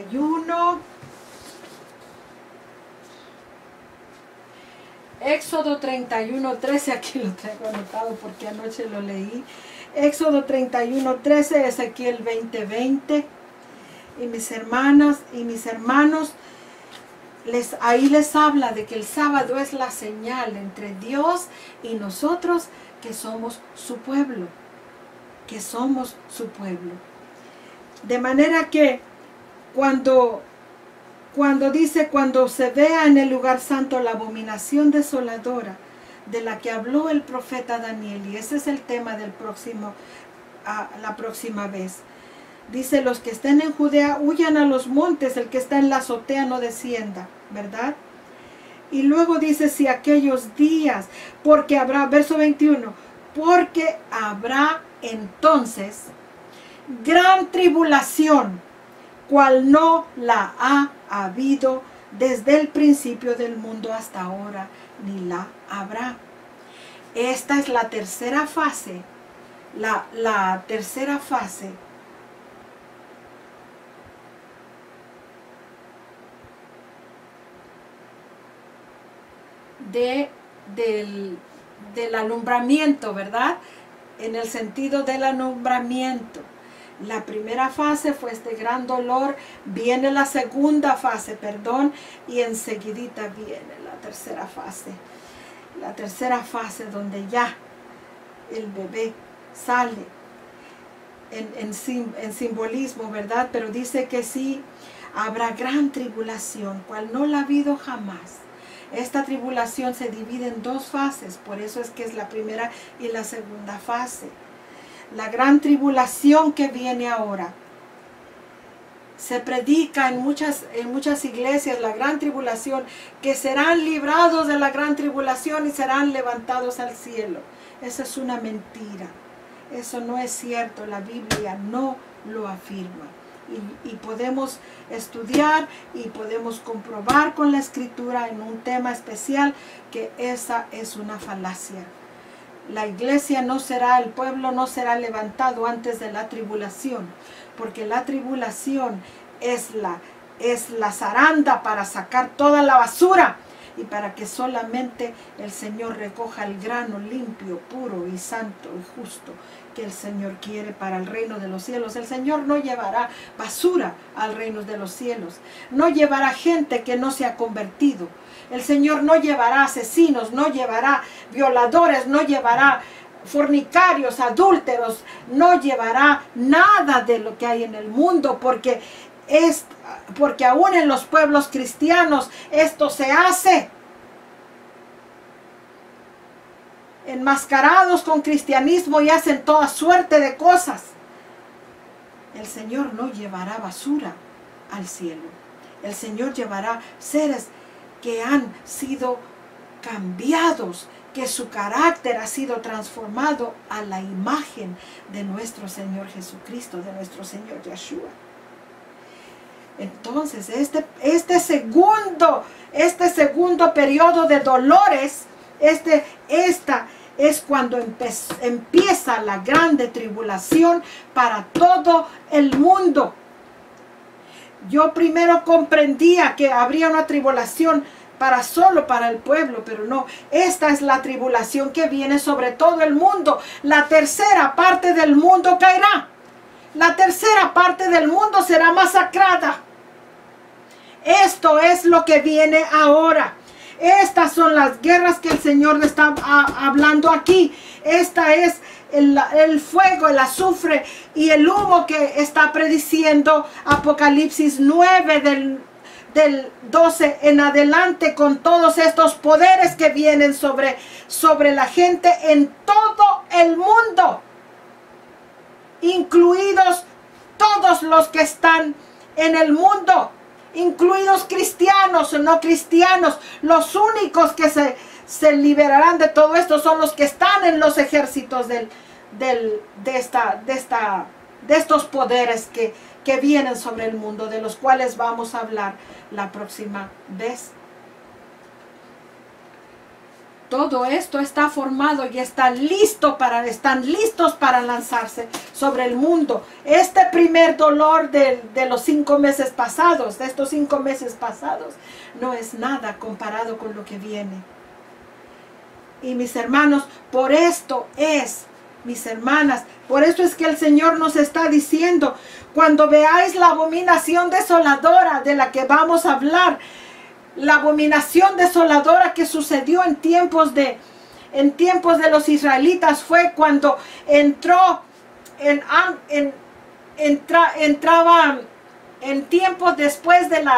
Éxodo 31:13, aquí lo traigo anotado porque anoche lo leí. Éxodo 31:13, Ezequiel 20:20. Y mis hermanas y mis hermanos, ahí les habla de que el sábado es la señal entre Dios y nosotros, que somos su pueblo. Que somos su pueblo. De manera que cuando dice, cuando se vea en el lugar santo la abominación desoladora de la que habló el profeta Daniel, y ese es el tema del la próxima vez. Dice, los que estén en Judea huyan a los montes, el que está en la azotea no descienda, ¿verdad? Y luego dice, si aquellos días, porque habrá, verso 21, porque habrá entonces gran tribulación, cual no la ha habido desde el principio del mundo hasta ahora, ni la habrá. Esta es la tercera fase, la tercera fase del alumbramiento, ¿verdad? En el sentido del alumbramiento. La primera fase fue este gran dolor, viene la segunda fase, perdón, y enseguidita viene la tercera fase. La tercera fase donde ya el bebé sale en simbolismo, ¿verdad? Pero dice que sí, habrá gran tribulación, cual no la ha habido jamás. Esta tribulación se divide en dos fases, por eso es que es la primera y la segunda fase. La gran tribulación que viene ahora. Se predica en muchas iglesias la gran tribulación, que serán librados de la gran tribulación y serán levantados al cielo. Esa es una mentira. Eso no es cierto. La Biblia no lo afirma. Y podemos estudiar y podemos comprobar con la Escritura en un tema especial que esa es una falacia. La iglesia no será, el pueblo no será levantado antes de la tribulación, porque la tribulación es la zaranda para sacar toda la basura y para que solamente el Señor recoja el grano limpio, puro y santo y justo que el Señor quiere para el reino de los cielos. El Señor no llevará basura al reino de los cielos, no llevará gente que no se ha convertido. El Señor no llevará asesinos, no llevará violadores, no llevará fornicarios, adúlteros, no llevará nada de lo que hay en el mundo, porque aún en los pueblos cristianos esto se hace. Enmascarados con cristianismo y hacen toda suerte de cosas. El Señor no llevará basura al cielo. El Señor llevará seres que han sido cambiados, que su carácter ha sido transformado a la imagen de nuestro Señor Jesucristo, de nuestro Señor Yeshua. Entonces, este segundo periodo de dolores, esta es cuando empieza la grande tribulación para todo el mundo. Yo primero comprendía que habría una tribulación solo para el pueblo, pero no. Esta es la tribulación que viene sobre todo el mundo. La tercera parte del mundo caerá. La tercera parte del mundo será masacrada. Esto es lo que viene ahora. Estas son las guerras que el Señor está hablando aquí. Esta es el fuego, el azufre y el humo que está prediciendo Apocalipsis 9 del 12 en adelante, con todos estos poderes que vienen sobre la gente en todo el mundo, incluidos todos los que están en el mundo, incluidos cristianos o no cristianos. Los únicos que se liberarán de todo esto son los que están en los ejércitos de estos poderes que vienen sobre el mundo, de los cuales vamos a hablar la próxima vez. Todo esto está formado y están listos para lanzarse sobre el mundo. Este primer dolor de los 5 meses pasados, de estos 5 meses pasados, no es nada comparado con lo que viene. Y mis hermanos, por esto es, mis hermanas, por esto es que el Señor nos está diciendo, cuando veáis la abominación desoladora de la que vamos a hablar, la abominación desoladora que sucedió en tiempos de los israelitas, fue cuando entraba en tiempos después de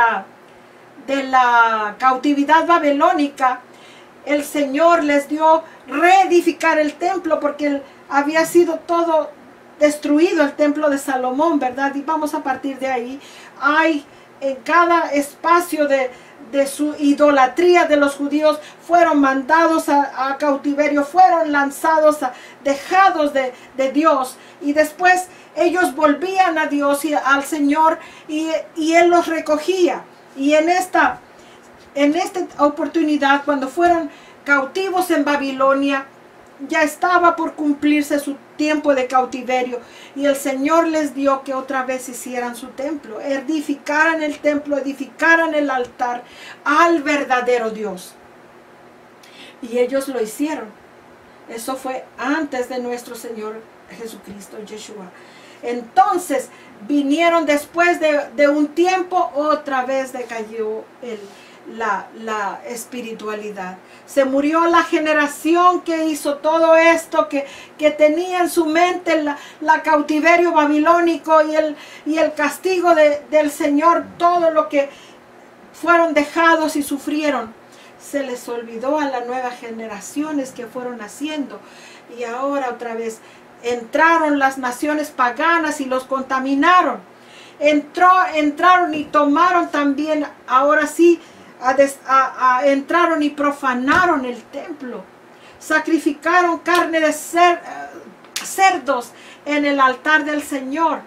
la cautividad babilónica. El Señor les dio reedificar el templo, porque había sido todo destruido, el templo de Salomón, ¿verdad? Y vamos a partir de ahí. Hay en cada espacio de su idolatría de los judíos, fueron mandados a cautiverio, fueron lanzados, dejados de Dios, y después ellos volvían a Dios y al Señor, y Él los recogía. Y en esta oportunidad, cuando fueron cautivos en Babilonia, ya estaba por cumplirse su tiempo de cautiverio, y el Señor les dio que otra vez hicieran su templo, edificaran el templo, edificaran el altar al verdadero Dios. Y ellos lo hicieron. Eso fue antes de nuestro Señor Jesucristo, Yeshua. Entonces vinieron después de un tiempo, otra vez decayó la espiritualidad. Se murió la generación que hizo todo esto, que tenía en su mente la cautiverio babilónico y el castigo del Señor, todo lo que fueron dejados y sufrieron. Se les olvidó a las nuevas generaciones que fueron haciendo, y ahora otra vez entraron las naciones paganas y los contaminaron. Entraron y tomaron también, ahora sí, entraron y profanaron el templo. Sacrificaron carne de cerdos en el altar del Señor.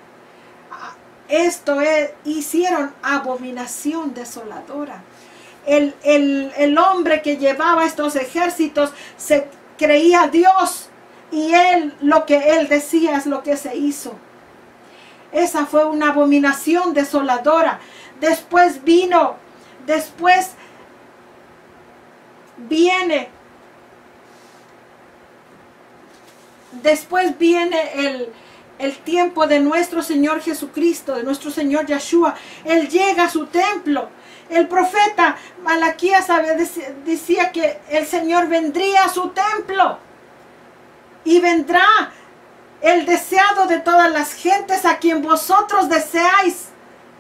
Hicieron abominación desoladora. El hombre que llevaba estos ejércitos se creía Dios, y lo que él decía es lo que se hizo. Esa fue una abominación desoladora. Después viene el tiempo de nuestro Señor Jesucristo, de nuestro Señor Yeshua. Él llega a su templo. El profeta Malaquías decía que el Señor vendría a su templo, y vendrá el deseado de todas las gentes, a quien vosotros deseáis.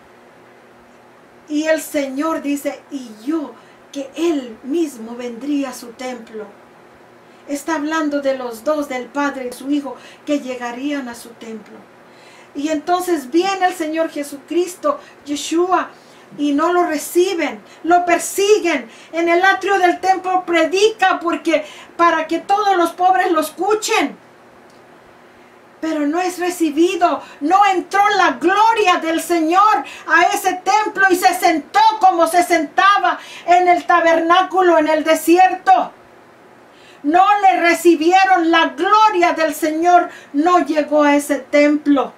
Y el Señor dice, y yo, que Él mismo vendría a su templo. Está hablando de los dos, del Padre y su Hijo, que llegarían a su templo. Y entonces viene el Señor Jesucristo, Yeshua, y no lo reciben, lo persiguen. En el atrio del templo predica para que todos los pobres lo escuchen. Pero no es recibido. No entró la gloria del Señor a ese templo y se sentó como se sentaba en el tabernáculo en el desierto. No le recibieron, la gloria del Señor no llegó a ese templo,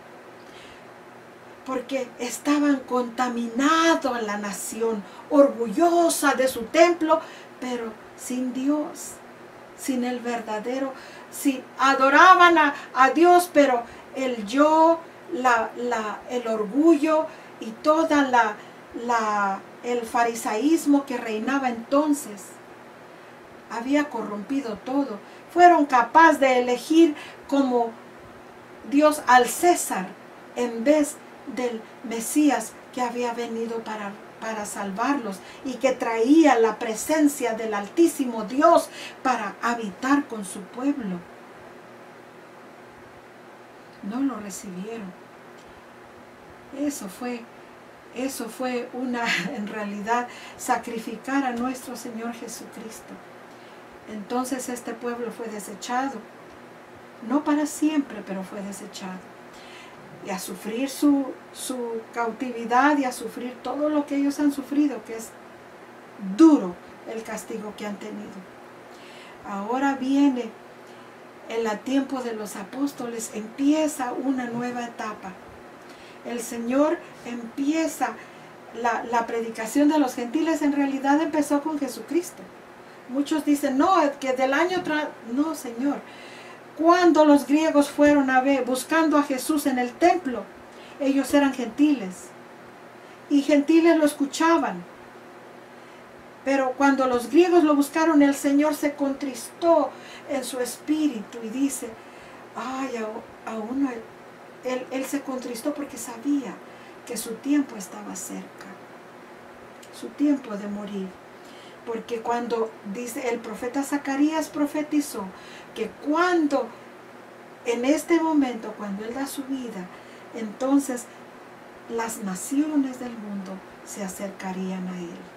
porque estaban contaminados la nación, orgullosa de su templo, pero sin Dios, sin el verdadero. Sí, adoraban a Dios, pero el yo, el orgullo y toda el farisaísmo que reinaba entonces había corrompido todo. Fueron capaces de elegir como Dios al César en vez del Mesías que había venido para salvarlos, y que traía la presencia del Altísimo Dios para habitar con su pueblo. No lo recibieron. Eso fue Eso fue en realidad, sacrificar a nuestro Señor Jesucristo. Entonces este pueblo fue desechado, no para siempre, pero fue desechado. Y a sufrir su cautividad y a sufrir todo lo que ellos han sufrido, que es duro el castigo que han tenido. Ahora viene el tiempo de los apóstoles, empieza una nueva etapa. El Señor empieza la predicación de los gentiles, en realidad empezó con Jesucristo. Muchos dicen, no, que del año tras... No, Señor. Cuando los griegos fueron a ver, buscando a Jesús en el templo, ellos eran gentiles. Y gentiles lo escuchaban. Pero cuando los griegos lo buscaron, el Señor se contristó en su espíritu y dice, ay, a uno... Él se contristó porque sabía que su tiempo estaba cerca, su tiempo de morir. Porque cuando dice el profeta Zacarías profetizó que cuando, en este momento, cuando él da su vida, entonces las naciones del mundo se acercarían a él.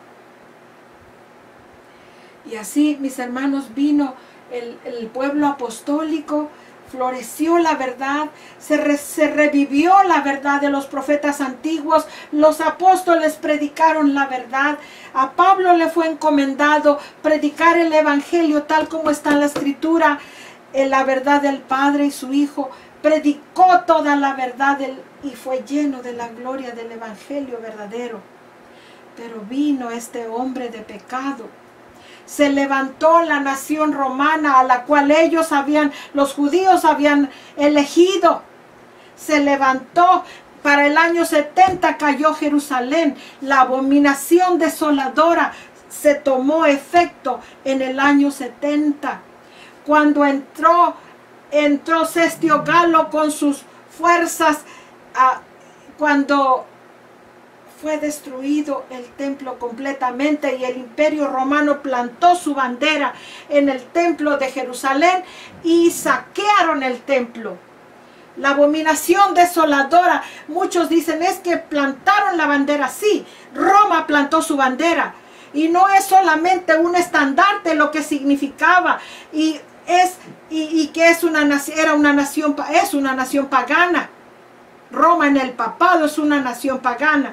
Y así, mis hermanos, vino el pueblo apostólico, floreció la verdad, se revivió la verdad de los profetas antiguos, los apóstoles predicaron la verdad, a Pablo le fue encomendado predicar el evangelio tal como está en la escritura, la verdad del Padre y su Hijo, predicó toda la verdad y fue lleno de la gloria del evangelio verdadero. Pero vino este hombre de pecado. Se levantó la nación romana a la cual los judíos habían elegido. Se levantó, para el año 70 cayó Jerusalén. La abominación desoladora se tomó efecto en el año 70. Cuando entró Cestio Galo con sus fuerzas, cuando fue destruido el templo completamente y el imperio romano plantó su bandera en el templo de Jerusalén y saquearon el templo. La abominación desoladora, muchos dicen es que plantaron la bandera. Sí, Roma plantó su bandera y no es solamente un estandarte lo que significaba y que es una nación pagana. Roma en el papado es una nación pagana.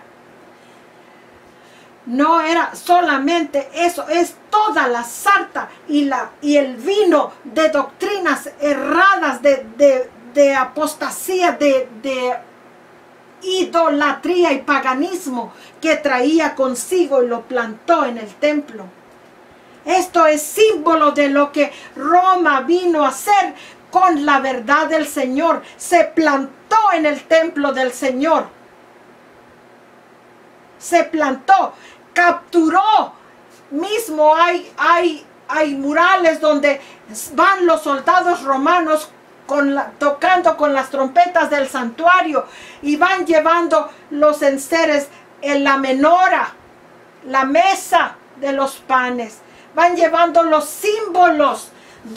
No era solamente eso, es toda la sarta y el vino de doctrinas erradas, de apostasía, de idolatría y paganismo que traía consigo y lo plantó en el templo. Esto es símbolo de lo que Roma vino a hacer con la verdad del Señor. Se plantó en el templo del Señor. Se plantó, capturó. Mismo hay murales donde van los soldados romanos tocando con las trompetas del santuario y van llevando los enseres en la menora, la mesa de los panes. Van llevando los símbolos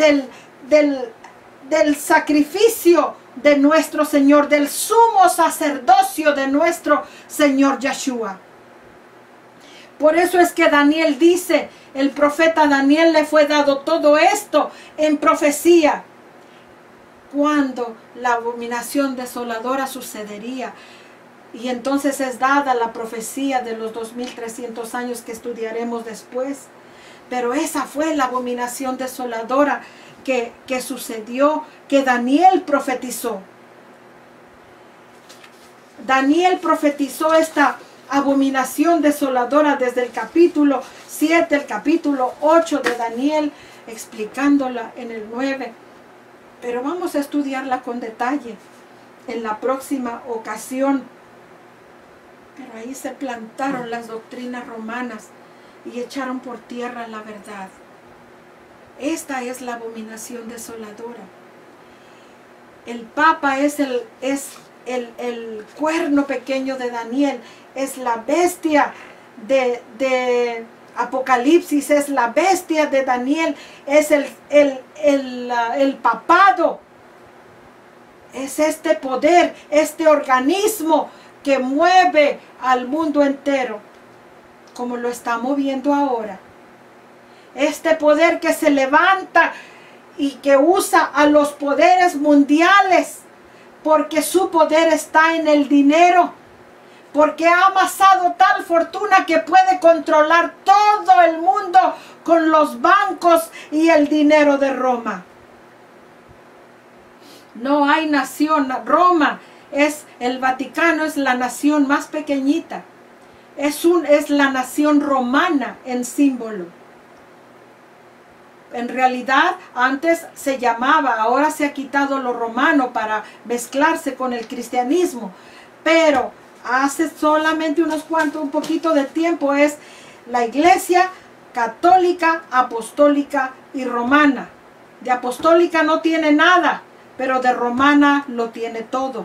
del sacrificio de nuestro Señor, del sumo sacerdocio de nuestro Señor Yeshua. Por eso es que Daniel dice, el profeta Daniel le fue dado todo esto en profecía. Cuando la abominación desoladora sucedería. Y entonces es dada la profecía de los 2300 años que estudiaremos después. Pero esa fue la abominación desoladora que sucedió, que Daniel profetizó. Daniel profetizó esta abominación desoladora desde el capítulo 7, el capítulo 8 de Daniel, explicándola en el 9. Pero vamos a estudiarla con detalle en la próxima ocasión. Pero ahí se plantaron las doctrinas romanas y echaron por tierra la verdad. Esta es la abominación desoladora. El Papa es el cuerno pequeño de Daniel, es la bestia de Apocalipsis, es la bestia de Daniel, es el papado, es este poder, este organismo que mueve al mundo entero, como lo está moviendo ahora. Este poder que se levanta y que usa a los poderes mundiales, porque su poder está en el dinero, porque ha amasado tal fortuna que puede controlar todo el mundo con los bancos y el dinero de Roma. No hay nación. Roma el Vaticano es la nación más pequeñita. Es la nación romana en símbolo. En realidad antes se llamaba, ahora se ha quitado lo romano para mezclarse con el cristianismo, pero hace solamente un poquito de tiempo es la Iglesia católica, apostólica y romana. De apostólica no tiene nada, pero de romana lo tiene todo.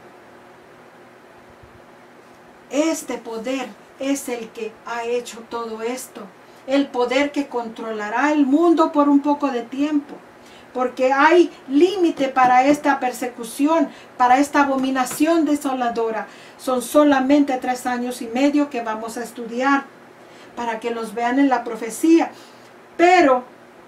Este poder es el que ha hecho todo esto. El poder que controlará el mundo por un poco de tiempo. Porque hay límite para esta persecución, para esta abominación desoladora. Son solamente 3 años y medio que vamos a estudiar para que los vean en la profecía. Pero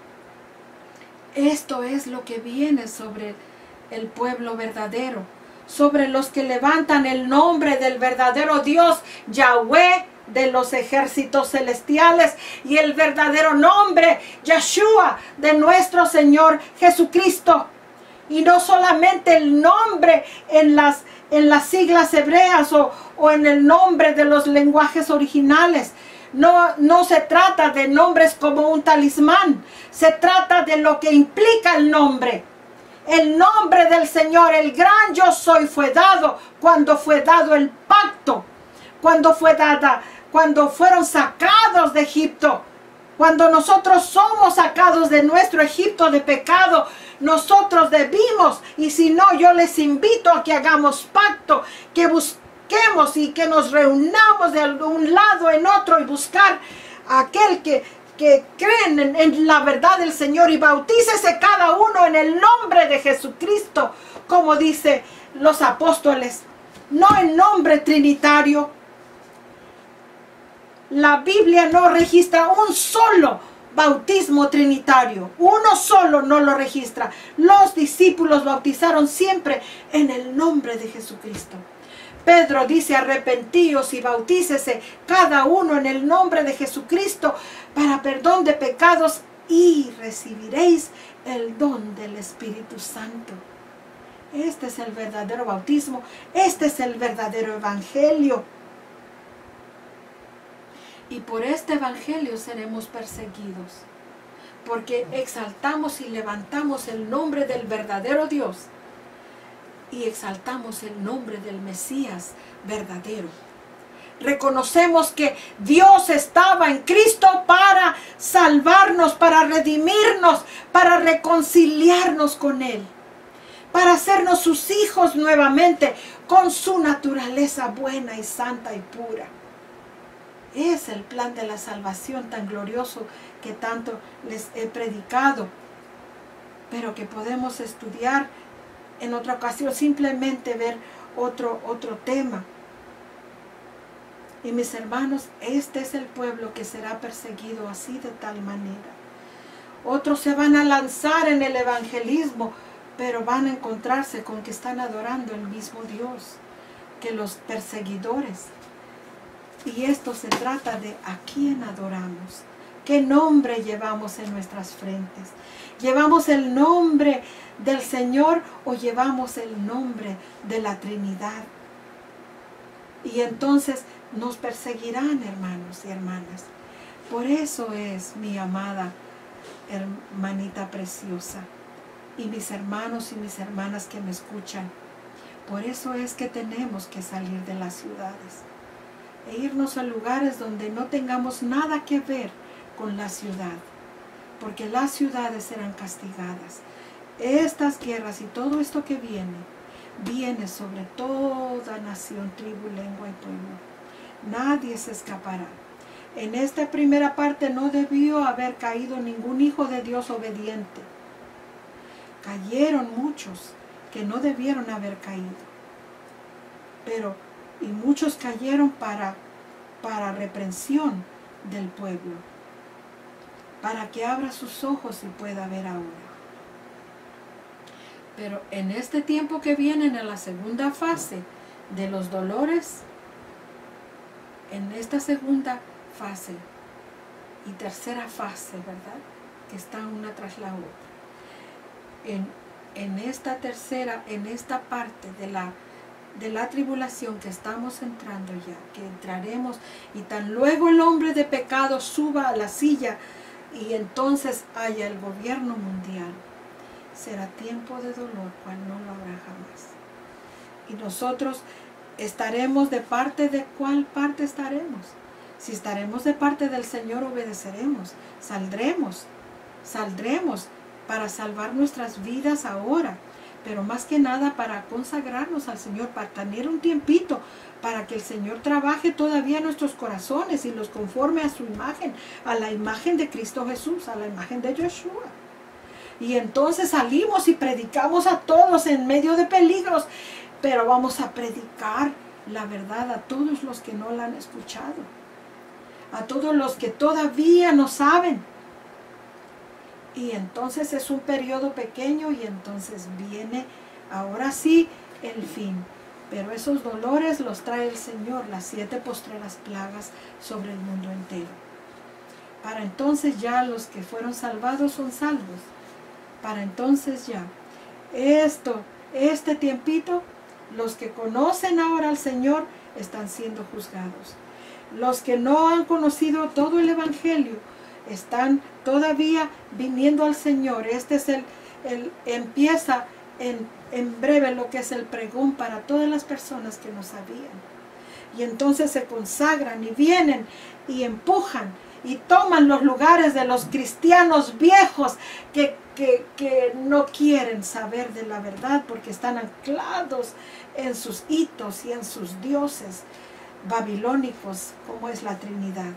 esto es lo que viene sobre el pueblo verdadero, sobre los que levantan el nombre del verdadero Dios, Yahweh de los ejércitos celestiales, y el verdadero nombre, Yeshua, de nuestro Señor Jesucristo. Y no solamente el nombre en las siglas hebreas o en el nombre de los lenguajes originales. No se trata de nombres como un talismán, se trata de lo que implica el nombre. El nombre del Señor, el gran yo soy, fue dado cuando fue dado el pacto, cuando fueron sacados de Egipto. Cuando nosotros somos sacados de nuestro Egipto de pecado, nosotros debimos, y si no, yo les invito a que hagamos pacto, que busquemos y que nos reunamos de un lado en otro y buscar a aquel que creen en la verdad del Señor, y bautícese cada uno en el nombre de Jesucristo, como dice los apóstoles, no en nombre trinitario. La Biblia no registra un solo bautismo trinitario, uno solo no lo registra. Los discípulos bautizaron siempre en el nombre de Jesucristo. Pedro dice: arrepentíos y bautícese cada uno en el nombre de Jesucristo para perdón de pecados, y recibiréis el don del Espíritu Santo. Este es el verdadero bautismo, este es el verdadero evangelio. Y por este evangelio seremos perseguidos, porque exaltamos y levantamos el nombre del verdadero Dios, y exaltamos el nombre del Mesías verdadero. Reconocemos que Dios estaba en Cristo para salvarnos, para redimirnos, para reconciliarnos con Él, para hacernos sus hijos nuevamente con su naturaleza buena y santa y pura. Es el plan de la salvación tan glorioso que tanto les he predicado, pero que podemos estudiar en otra ocasión, simplemente ver otro tema. Y mis hermanos, este es el pueblo que será perseguido así, de tal manera. Otros se van a lanzar en el evangelismo, pero van a encontrarse con que están adorando el mismo Dios que los perseguidores. Y esto se trata de a quién adoramos, qué nombre llevamos en nuestras frentes. ¿Llevamos el nombre del Señor o llevamos el nombre de la Trinidad? Y entonces nos perseguirán, hermanos y hermanas. Por eso es, mi amada hermanita preciosa, y mis hermanos y mis hermanas que me escuchan, por eso es que tenemos que salir de las ciudades e irnos a lugares donde no tengamos nada que ver con la ciudad, porque las ciudades serán castigadas. Estas guerras y todo esto que viene sobre toda nación, tribu, lengua y pueblo. Nadie se escapará. En esta primera parte no debió haber caído ningún hijo de Dios obediente. Cayeron muchos que no debieron haber caído. Pero y muchos cayeron para reprensión del pueblo, para que abra sus ojos y pueda ver ahora. Pero en este tiempo que viene, en la segunda fase de los dolores, en esta segunda fase y tercera fase, ¿verdad?, que están una tras la otra, en esta tercera, en esta parte de la tribulación que estamos entrando ya, que entraremos, y tan luego el hombre de pecado suba a la silla y entonces haya el gobierno mundial, será tiempo de dolor cual no lo habrá jamás. Y nosotros estaremos de parte de cuál parte estaremos. Si estaremos de parte del Señor, obedeceremos, saldremos para salvar nuestras vidas ahora, pero más que nada para consagrarnos al Señor, para tener un tiempito, para que el Señor trabaje todavía nuestros corazones y los conforme a su imagen, a la imagen de Cristo Jesús, a la imagen de Yeshua. Y entonces salimos y predicamos a todos en medio de peligros, pero vamos a predicar la verdad a todos los que no la han escuchado, a todos los que todavía no saben. Y entonces es un periodo pequeño y entonces viene ahora sí el fin. Pero esos dolores los trae el Señor, las 7 postreras plagas sobre el mundo entero. Para entonces ya los que fueron salvados son salvos. Para entonces ya, este tiempito, los que conocen ahora al Señor están siendo juzgados. Los que no han conocido todo el Evangelio están todavía viniendo al Señor. Este es empieza en breve lo que es el pregón para todas las personas que no sabían. Y entonces se consagran y vienen y empujan y toman los lugares de los cristianos viejos que no quieren saber de la verdad porque están anclados en sus hitos y en sus dioses babilónicos, como es la Trinidad.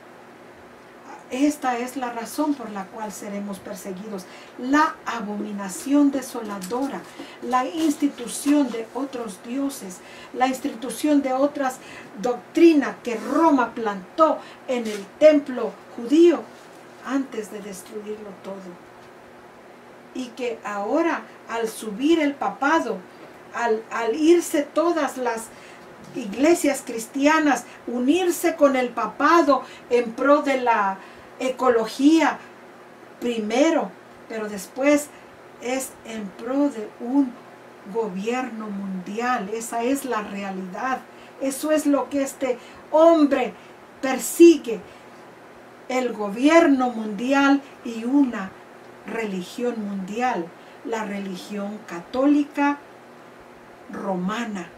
Esta es la razón por la cual seremos perseguidos. La abominación desoladora, la institución de otros dioses, la institución de otras doctrinas que Roma plantó en el templo judío antes de destruirlo todo. Y que ahora, al subir el papado, al irse todas las iglesias cristianas, unirse con el papado en pro de la ecología primero, pero después es en pro de un gobierno mundial. Esa es la realidad. Eso es lo que este hombre persigue: el gobierno mundial y una religión mundial, la religión católica romana.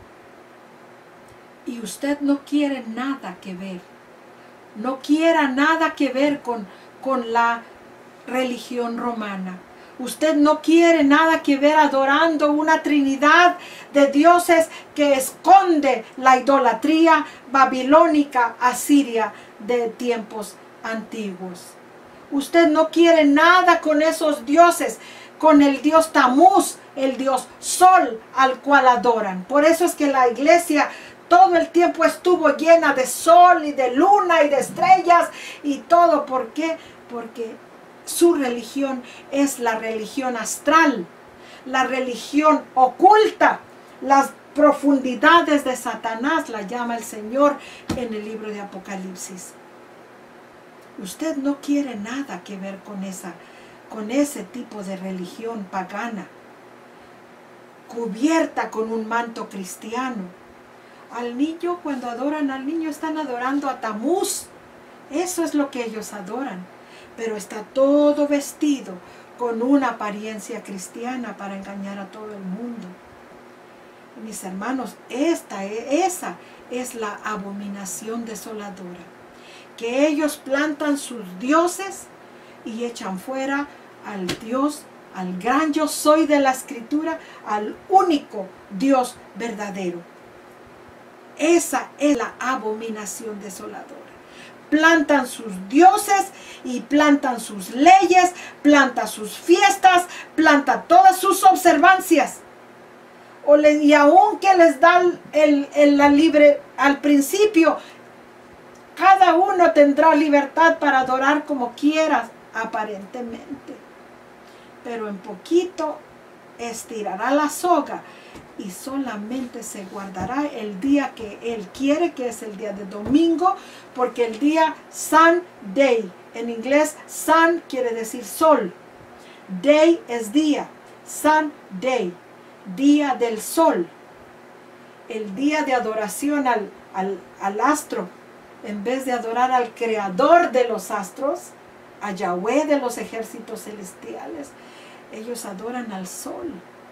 Y usted no quiere nada que ver. No quiera nada que ver con la religión romana. Usted no quiere nada que ver adorando una trinidad de dioses que esconde la idolatría babilónica asiria de tiempos antiguos. Usted no quiere nada con esos dioses, con el dios Tamuz, el dios Sol al cual adoran. Por eso es que la iglesia todo el tiempo estuvo llena de sol y de luna y de estrellas y todo. ¿Por qué? Porque su religión es la religión astral, la religión oculta, las profundidades de Satanás, la llama el Señor en el libro de Apocalipsis. Usted no quiere nada que ver con ese tipo de religión pagana, cubierta con un manto cristiano. Al niño, cuando adoran al niño, están adorando a Tamuz. Eso es lo que ellos adoran. Pero está todo vestido con una apariencia cristiana para engañar a todo el mundo. Mis hermanos, esa es la abominación desoladora. Que ellos plantan sus dioses y echan fuera al Dios, al gran yo soy de la Escritura, al único Dios verdadero. Esa es la abominación desoladora. Plantan sus dioses y plantan sus leyes, planta sus fiestas, planta todas sus observancias. y aunque les da la libre al principio, cada uno tendrá libertad para adorar como quiera, aparentemente. Pero en poquito estirará la soga y solamente se guardará el día que Él quiere, que es el día de domingo, porque el día Sunday, en inglés sun quiere decir sol, day es día, Sunday, día del sol, el día de adoración al astro, en vez de adorar al creador de los astros, a Yahweh de los ejércitos celestiales, ellos adoran al sol.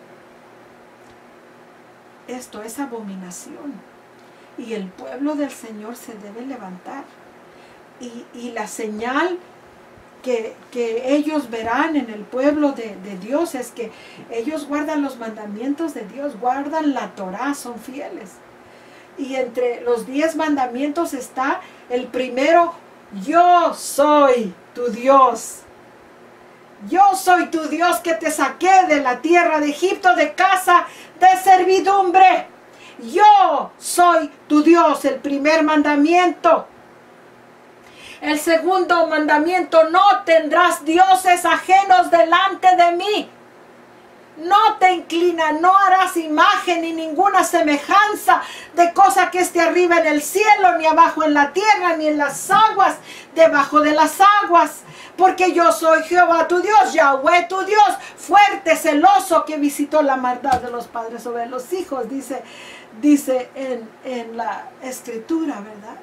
Esto es abominación. Y el pueblo del Señor se debe levantar. Y la señal que ellos verán en el pueblo de Dios es que ellos guardan los mandamientos de Dios, guardan la Torá, son fieles. Y entre los 10 mandamientos está el primero: yo soy tu Dios. Yo soy tu Dios que te saqué de la tierra de Egipto, de casa de servidumbre. Yo soy tu Dios, el primer mandamiento. El segundo mandamiento: no tendrás dioses ajenos delante de mí. No te inclinas, no harás imagen ni ninguna semejanza de cosa que esté arriba en el cielo, ni abajo en la tierra, ni en las aguas, debajo de las aguas. Porque yo soy Jehová tu Dios, Yahweh tu Dios, fuerte, celoso, que visitó la maldad de los padres sobre los hijos, dice en la escritura, ¿verdad?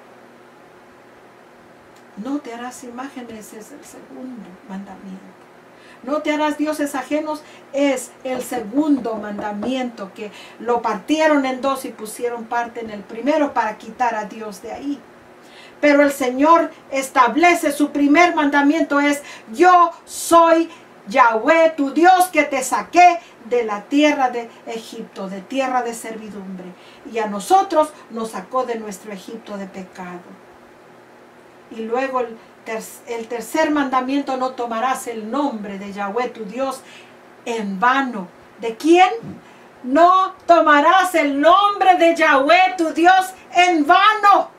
No te harás imágenes, es el segundo mandamiento. No te harás dioses ajenos es el segundo mandamiento, que lo partieron en dos y pusieron parte en el primero para quitar a Dios de ahí. Pero el Señor establece su primer mandamiento es: yo soy Yahweh tu Dios que te saqué de la tierra de Egipto, de tierra de servidumbre. Y a nosotros nos sacó de nuestro Egipto de pecado. Y luego el tercer mandamiento: no tomarás el nombre de Yahweh tu Dios en vano. ¿De quién? No tomarás el nombre de Yahweh tu Dios en vano.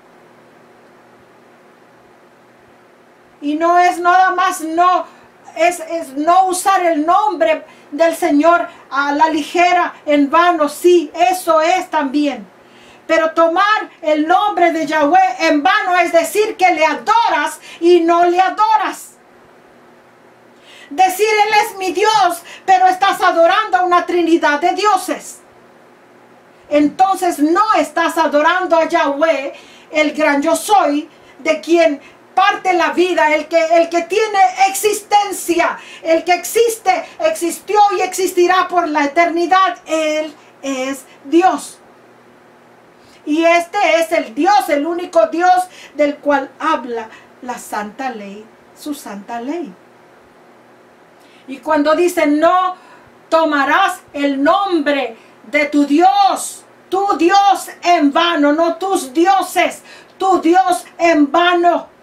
Y no es nada más, es no usar el nombre del Señor a la ligera, en vano. Sí, eso es también. Pero tomar el nombre de Yahweh en vano es decir que le adoras y no le adoras. Decir Él es mi Dios, pero estás adorando a una trinidad de dioses. Entonces no estás adorando a Yahweh, el gran yo soy, de quien parte la vida, el que tiene existencia, el que existe, existió y existirá por la eternidad. Él es Dios. Y este es el Dios, el único Dios del cual habla la santa ley, su santa ley. Y cuando dice no tomarás el nombre de tu Dios en vano, no tus dioses, tu Dios en vano.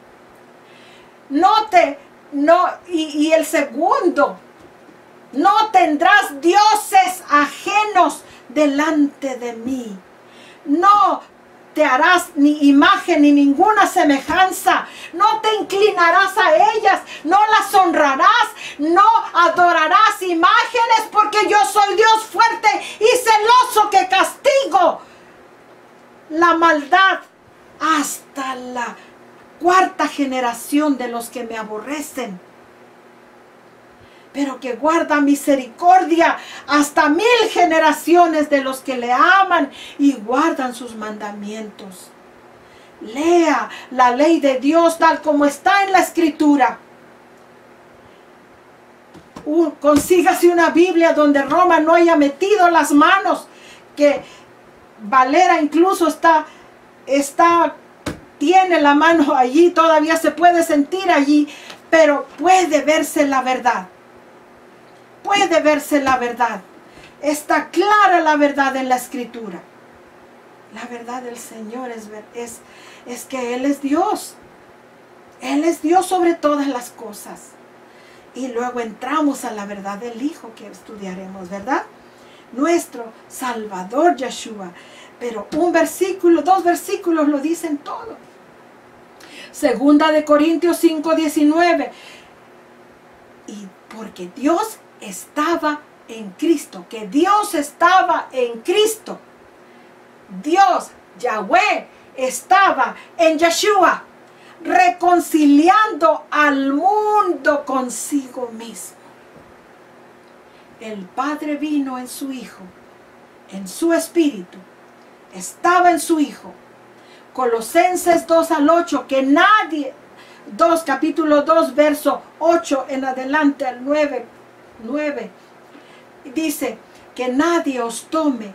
Y el segundo: no tendrás dioses ajenos delante de mí. No te harás ni imagen ni ninguna semejanza. No te inclinarás a ellas. No las honrarás. No adorarás imágenes, porque yo soy Dios fuerte y celoso, que castigo la maldad hasta la cuarta generación de los que me aborrecen, pero que guarda misericordia hasta 1000 generaciones de los que le aman y guardan sus mandamientos. Lea la ley de Dios tal como está en la escritura. Consígase una Biblia donde Roma no haya metido las manos, que Valera incluso tiene la mano allí, todavía se puede sentir allí, pero puede verse la verdad. Puede verse la verdad. Está clara la verdad en la escritura. La verdad del Señor es que Él es Dios. Él es Dios sobre todas las cosas. Y luego entramos a la verdad del Hijo, que estudiaremos, ¿verdad? nuestro Salvador Yeshua. Pero un versículo, 2 versículos lo dicen todo. Segunda de Corintios 5:19. Y porque Dios estaba en Cristo, que Dios estaba en Cristo. Dios, Yahweh, estaba en Yeshua, reconciliando al mundo consigo mismo. El Padre vino en su Hijo, en su Espíritu, estaba en su Hijo. Colosenses 2:8, que nadie, capítulo 2, verso 8 en adelante al 9, dice que nadie os tome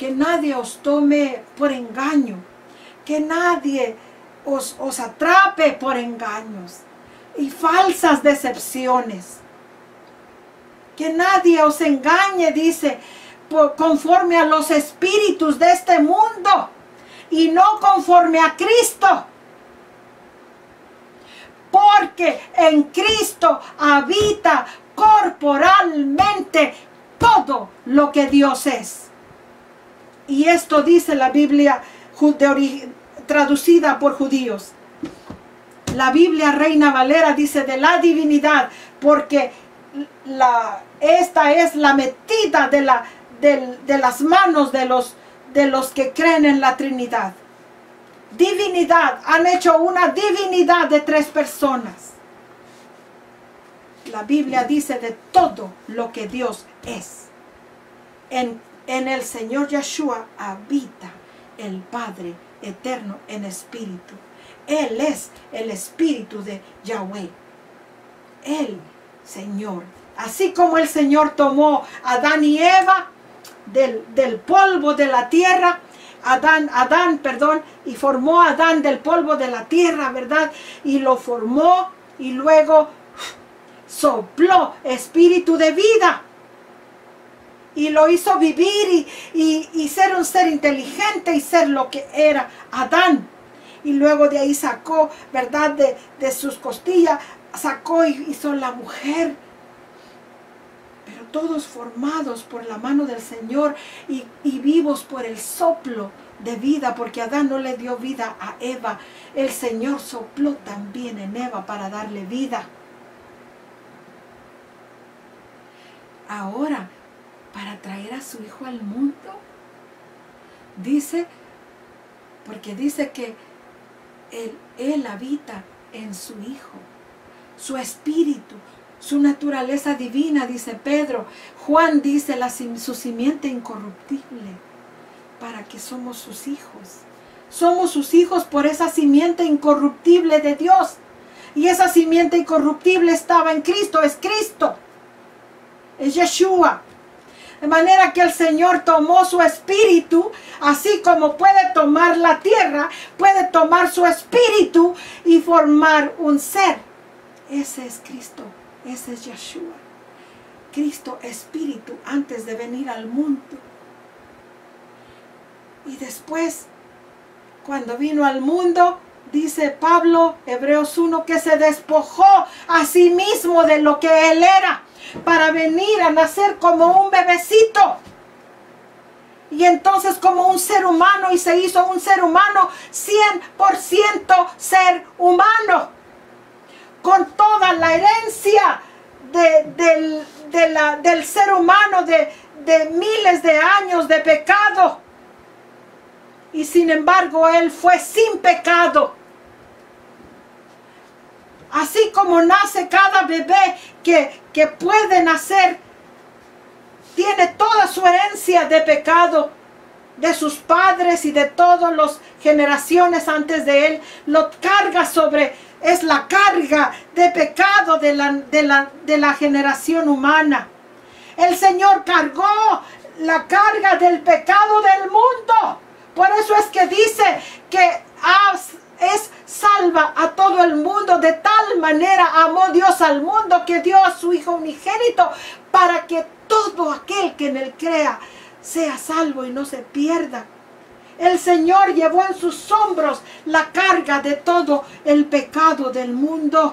por engaño, que nadie os atrape por engaños y falsas decepciones. Que nadie os engañe, dice, conforme a los espíritus de este mundo y no conforme a Cristo. Porque en Cristo habita corporalmente todo lo que Dios es. Y esto dice la Biblia traducida por judíos. La Biblia Reina Valera dice de la divinidad, porque esta es la metida de las manos de los que creen en la Trinidad. Divinidad, han hecho una divinidad de 3 personas. La Biblia dice de todo lo que Dios es. En el Señor Yeshua habita el Padre eterno en espíritu. Él es el espíritu de Yahweh. El Señor. Así como el Señor tomó a Adán y Eva del polvo de la tierra, y formó a Adán del polvo de la tierra, ¿verdad? Y lo formó y luego sopló espíritu de vida. Y lo hizo vivir y ser un ser inteligente y ser lo que era Adán. Y luego de ahí sacó, ¿verdad? De sus costillas, sacó y hizo la mujer. Pero todos formados por la mano del Señor y vivos por el soplo de vida, porque Adán no le dio vida a Eva. El Señor sopló también en Eva para darle vida. Ahora, para traer a su Hijo al mundo, porque dice que Él habita en su Hijo, su espíritu, su naturaleza divina, dice Pedro. Juan dice su simiente incorruptible, para que somos sus hijos. Somos sus hijos por esa simiente incorruptible de Dios. Y esa simiente incorruptible estaba en Cristo, es Cristo, es Yeshua. De manera que el Señor tomó su espíritu, así como puede tomar la tierra, puede tomar su espíritu y formar un ser. Ese es Cristo, ese es Yeshua. Cristo espíritu antes de venir al mundo. Y después, cuando vino al mundo, dice Pablo, Hebreos 1, que se despojó a sí mismo de lo que Él era, para venir a nacer como un bebecito. Y entonces como un ser humano, y se hizo un ser humano 100% ser humano, con toda la herencia del ser humano, de miles de años de pecado. Y sin embargo, Él fue sin pecado. Así como nace cada bebé que puede nacer, tiene toda su herencia de pecado de sus padres y de todas las generaciones antes de Él, lo carga es la carga de pecado de la generación humana. El Señor cargó la carga del pecado del mundo. Por eso es que dice que es salva a todo el mundo. De tal manera amó Dios al mundo que dio a su Hijo unigénito, para que todo aquel que en Él crea sea salvo y no se pierda. El Señor llevó en sus hombros la carga de todo el pecado del mundo,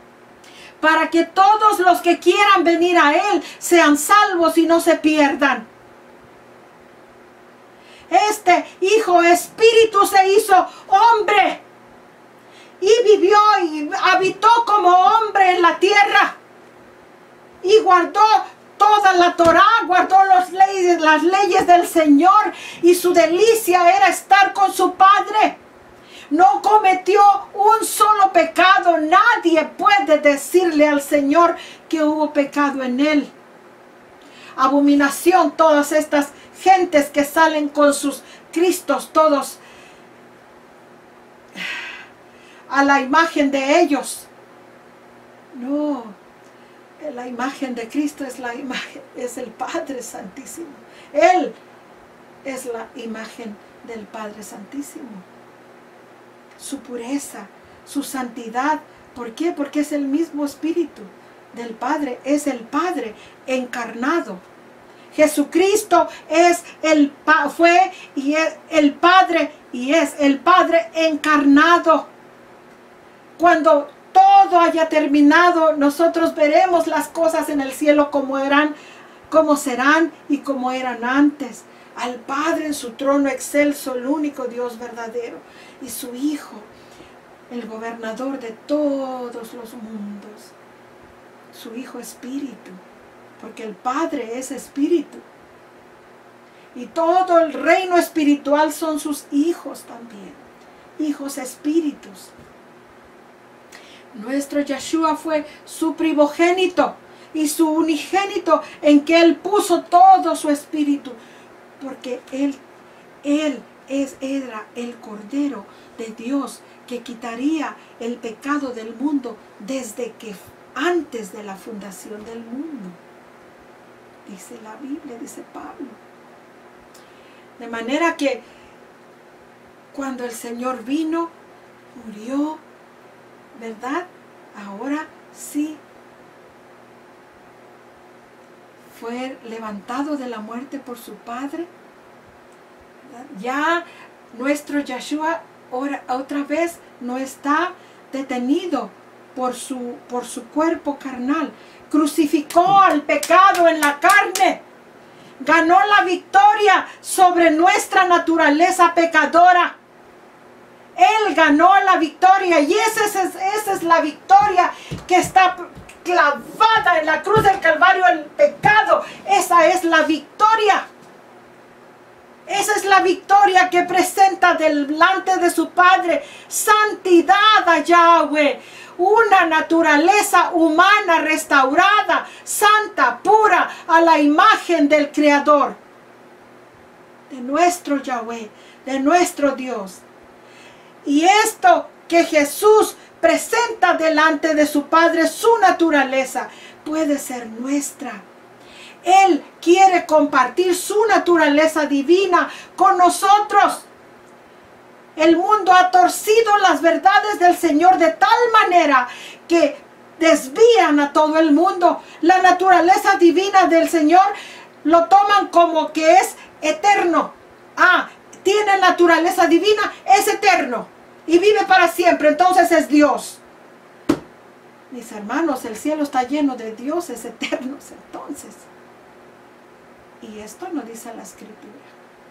para que todos los que quieran venir a Él sean salvos y no se pierdan. este Hijo Espíritu se hizo hombre y vivió y habitó como hombre en la tierra y guardó toda la Torá, guardó las leyes del Señor, y su delicia era estar con su Padre. No cometió un solo pecado. Nadie puede decirle al Señor que hubo pecado en él. Abominación todas estas gentes que salen con sus Cristos, todos a la imagen de ellos. No, la imagen de Cristo es el Padre Santísimo. Él es la imagen del Padre Santísimo. Su pureza, su santidad. ¿Por qué? Porque es el mismo Espíritu del Padre, es el Padre encarnado. Jesucristo fue y es el Padre, y es el Padre encarnado. Cuando todo haya terminado, nosotros veremos las cosas en el cielo como serán y como eran antes. Al Padre en su trono excelso, el único Dios verdadero, y su Hijo, el gobernador de todos los mundos, su Hijo Espíritu, porque el Padre es Espíritu, y todo el reino espiritual son sus hijos también, hijos espíritus. Nuestro Yeshua fue su primogénito y su unigénito, en que Él puso todo su espíritu, porque Él era el Cordero de Dios que quitaría el pecado del mundo desde que antes de la fundación del mundo. Dice la Biblia, dice Pablo. De manera que cuando el Señor vino, murió, ¿verdad? Ahora sí fue levantado de la muerte por su Padre, ¿verdad? Ya nuestro Yeshua otra vez no está detenido por su cuerpo carnal. Crucificó al pecado en la carne. Ganó la victoria sobre nuestra naturaleza pecadora. Él ganó la victoria, y esa es la victoria que está clavada en la cruz del Calvario, el pecado. Esa es la victoria. Esa es la victoria que presenta delante de su Padre. Santidad a Yahweh. Una naturaleza humana restaurada, santa, pura, a la imagen del Creador. De nuestro Yahweh, de nuestro Dios. Y esto que Jesús presenta delante de su Padre, su naturaleza, puede ser nuestra. Él quiere compartir su naturaleza divina con nosotros. El mundo ha torcido las verdades del Señor de tal manera que desvían a todo el mundo. La naturaleza divina del Señor lo toman como que es eterno. Tiene naturaleza divina, es eterno y vive para siempre, entonces es Dios. Mis hermanos, el cielo está lleno de dioses eternos entonces. Y esto no dice la Escritura.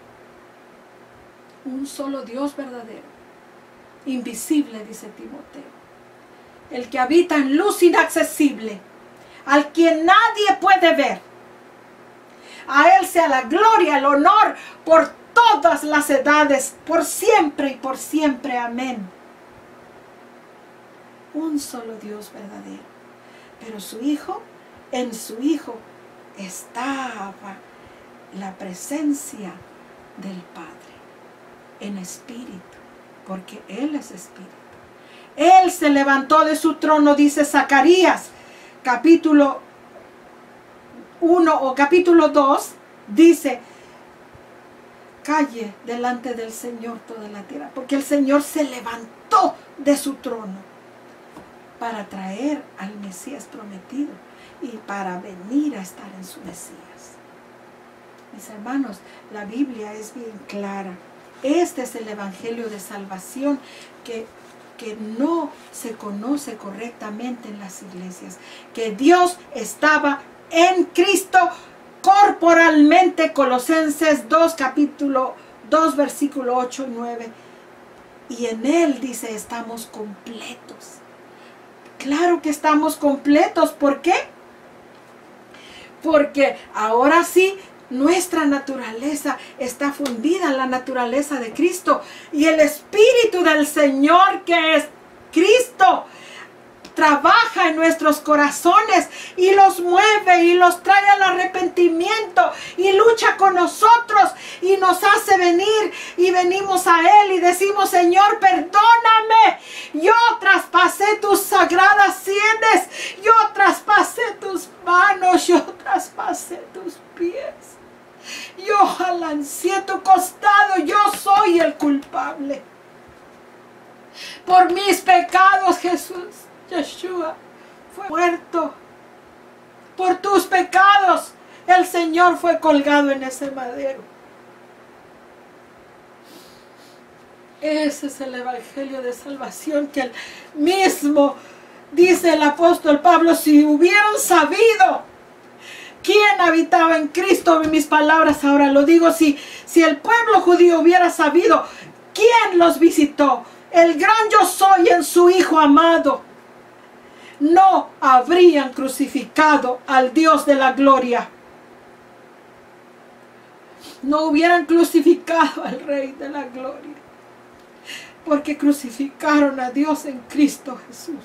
Un solo Dios verdadero, invisible, dice Timoteo. El que habita en luz inaccesible, al quien nadie puede ver. A Él sea la gloria, el honor por todas las edades, por siempre y por siempre. Amén. Un solo Dios verdadero. Pero su Hijo, en su Hijo estaba la presencia del Padre en espíritu, porque Él es espíritu. Él se levantó de su trono, dice Zacarías, capítulo 1 o capítulo 2, dice: calle delante del Señor toda la tierra, porque el Señor se levantó de su trono para traer al Mesías prometido y para venir a estar en su Mesías. Mis hermanos, la Biblia es bien clara. Este es el evangelio de salvación que no se conoce correctamente en las iglesias. Que Dios estaba en Cristo corporalmente. Colosenses 2, capítulo 2, versículo 8 y 9. Y en Él dice, estamos completos. Claro que estamos completos. ¿Por qué? Porque ahora sí, nuestra naturaleza está fundida en la naturaleza de Cristo. Y el Espíritu del Señor, que es Cristo, trabaja en nuestros corazones y los mueve y los trae al arrepentimiento y lucha con nosotros y nos hace venir, y venimos a Él y decimos: Señor, perdóname, yo traspasé tus sagradas sienes, yo traspasé tus manos, yo traspasé tus pies, yo alancé tu costado, yo soy el culpable. Por mis pecados, Jesús, Yeshua, fue muerto. Por tus pecados, el Señor fue colgado en ese madero. Ese es el Evangelio de salvación que el mismo, dice el apóstol Pablo, si hubieran sabido quién habitaba en Cristo, en mis palabras ahora lo digo, si el pueblo judío hubiera sabido quién los visitó, el gran yo soy en su Hijo amado, no habrían crucificado al Dios de la gloria. No hubieran crucificado al Rey de la gloria, porque crucificaron a Dios en Cristo Jesús.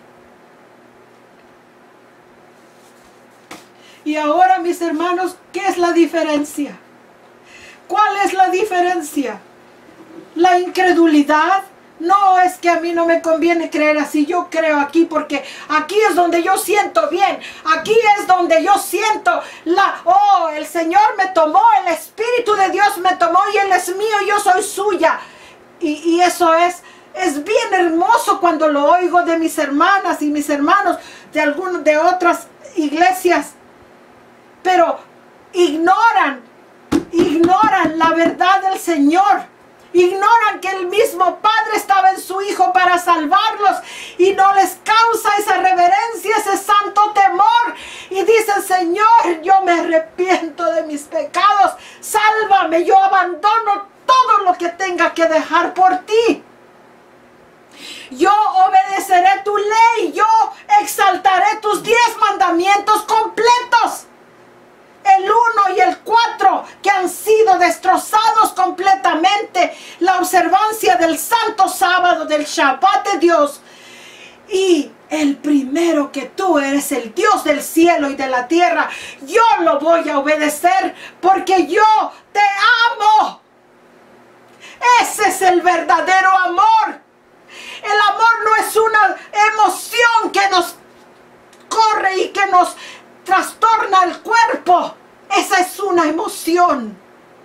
Y ahora, mis hermanos, ¿qué es la diferencia? ¿Cuál es la diferencia? La incredulidad. No, es que a mí no me conviene creer así. Yo creo aquí porque aquí es donde yo siento bien. Aquí es donde yo siento el Señor me tomó, el Espíritu de Dios me tomó y Él es mío, yo soy suya. Y eso es bien hermoso cuando lo oigo de mis hermanas y mis hermanos de otras iglesias. Pero ignoran la verdad del Señor. Ignoran que el mismo Padre estaba en su Hijo para salvarlos y no les causa esa reverencia, ese santo temor. Y dicen: Señor, yo me arrepiento de mis pecados, sálvame, yo abandono todo lo que tenga que dejar por ti. Yo obedeceré tu ley, yo exaltaré tus 10 mandamientos completos. El 1 y el 4 que han sido destrozados completamente. La observancia del santo sábado, del Shabbat de Dios. Y el primero, que tú eres el Dios del cielo y de la tierra. Yo lo voy a obedecer porque yo te amo. Ese es el verdadero amor. El amor no es una emoción que nos corre y que nos trastorna el cuerpo. Esa es una emoción.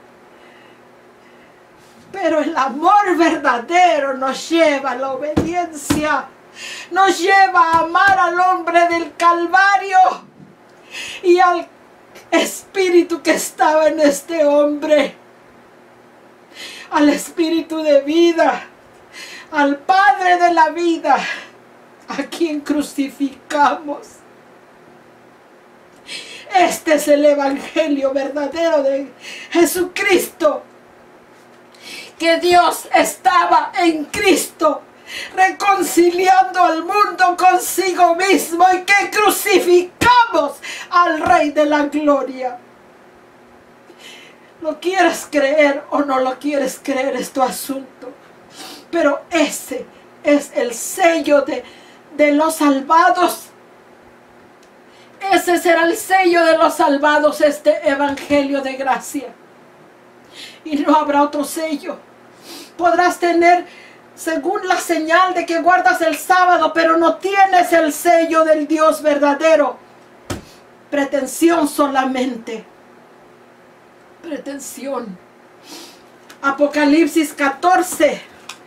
Pero el amor verdadero nos lleva a la obediencia. Nos lleva a amar al hombre del Calvario y al espíritu que estaba en este hombre. Al espíritu de vida, al Padre de la vida, a quien crucificamos. Este es el Evangelio verdadero de Jesucristo. Que Dios estaba en Cristo reconciliando al mundo consigo mismo y que crucificamos al Rey de la Gloria. ¿Lo quieres creer o no lo quieres creer? Es tu asunto. Pero ese es el sello de los salvados. Ese será el sello de los salvados, este Evangelio de gracia. Y no habrá otro sello. Podrás tener, según la señal de que guardas el sábado, pero no tienes el sello del Dios verdadero. Pretensión solamente. Pretensión. Apocalipsis 14.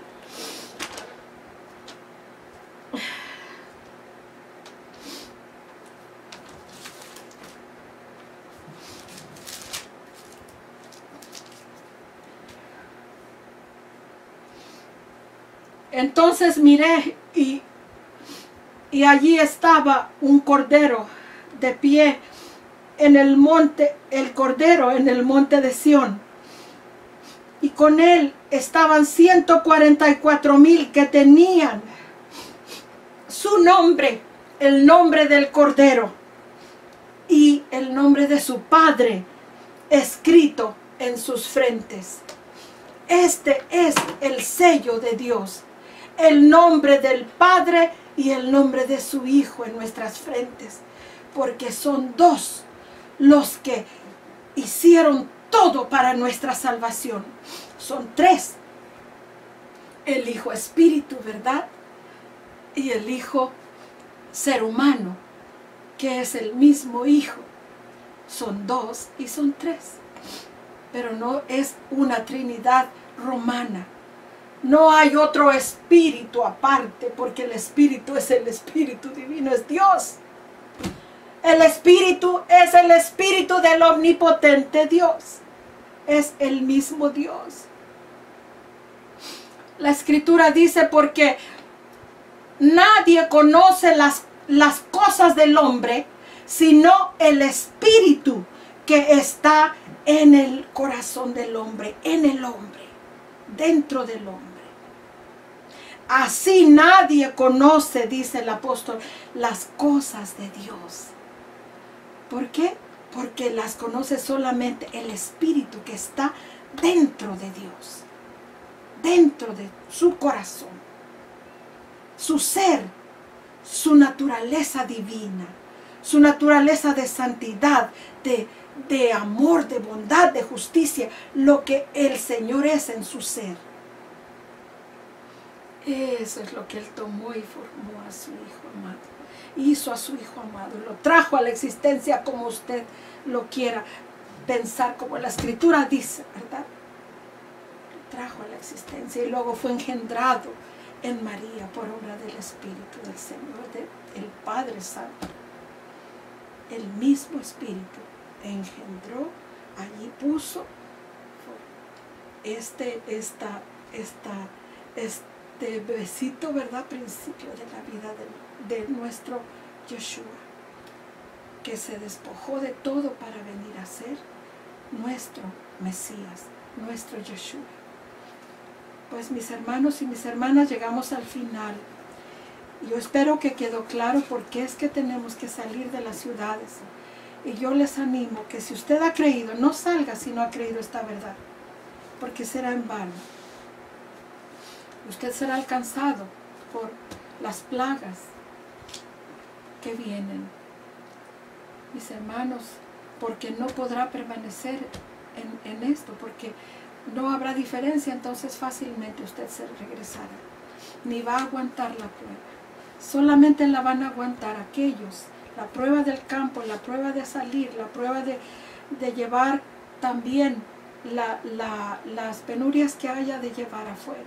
Entonces miré y allí estaba un cordero de pie en el monte, el cordero en el monte de Sión, y con él estaban 144,000 que tenían su nombre, el nombre del Cordero y el nombre de su Padre escrito en sus frentes. Este es el sello de Dios, el nombre del Padre y el nombre de su Hijo en nuestras frentes, porque son dos los que hicieron todo para nuestra salvación. Son tres: el Hijo Espíritu, ¿verdad? Y el Hijo ser humano, que es el mismo Hijo. Son dos y son tres, pero no es una Trinidad romana. No hay otro espíritu aparte, porque el Espíritu es el Espíritu Divino, es Dios. El Espíritu es el Espíritu del omnipotente Dios. Es el mismo Dios. La Escritura dice, porque nadie conoce las cosas del hombre, sino el Espíritu que está en el corazón del hombre, en el hombre, dentro del hombre. Así nadie conoce, dice el apóstol, las cosas de Dios. ¿Por qué? Porque las conoce solamente el Espíritu que está dentro de Dios, dentro de su corazón, su ser, su naturaleza divina, su naturaleza de santidad, de amor, de bondad, de justicia, lo que el Señor es en su ser. Eso es lo que Él tomó y formó a su Hijo amado. Hizo a su Hijo amado, lo trajo a la existencia como usted lo quiera pensar, como la Escritura dice, ¿verdad? Lo trajo a la existencia y luego fue engendrado en María por obra del Espíritu del Señor, del Padre Santo. El mismo Espíritu engendró, allí puso este besito, ¿verdad? Principio de la vida de nuestro Yeshua, que se despojó de todo para venir a ser nuestro Mesías, nuestro Yeshua. Pues mis hermanos y mis hermanas, llegamos al final. Yo espero que quedó claro por qué es que tenemos que salir de las ciudades. Y yo les animo que si usted ha creído, no salga si no ha creído esta verdad, porque será en vano. Usted será alcanzado por las plagas que vienen, mis hermanos, porque no podrá permanecer en esto, porque no habrá diferencia, entonces fácilmente usted se regresará, ni va a aguantar la prueba. Solamente la van a aguantar aquellos, la prueba del campo, la prueba de salir, la prueba de llevar también las penurias que haya de llevar afuera.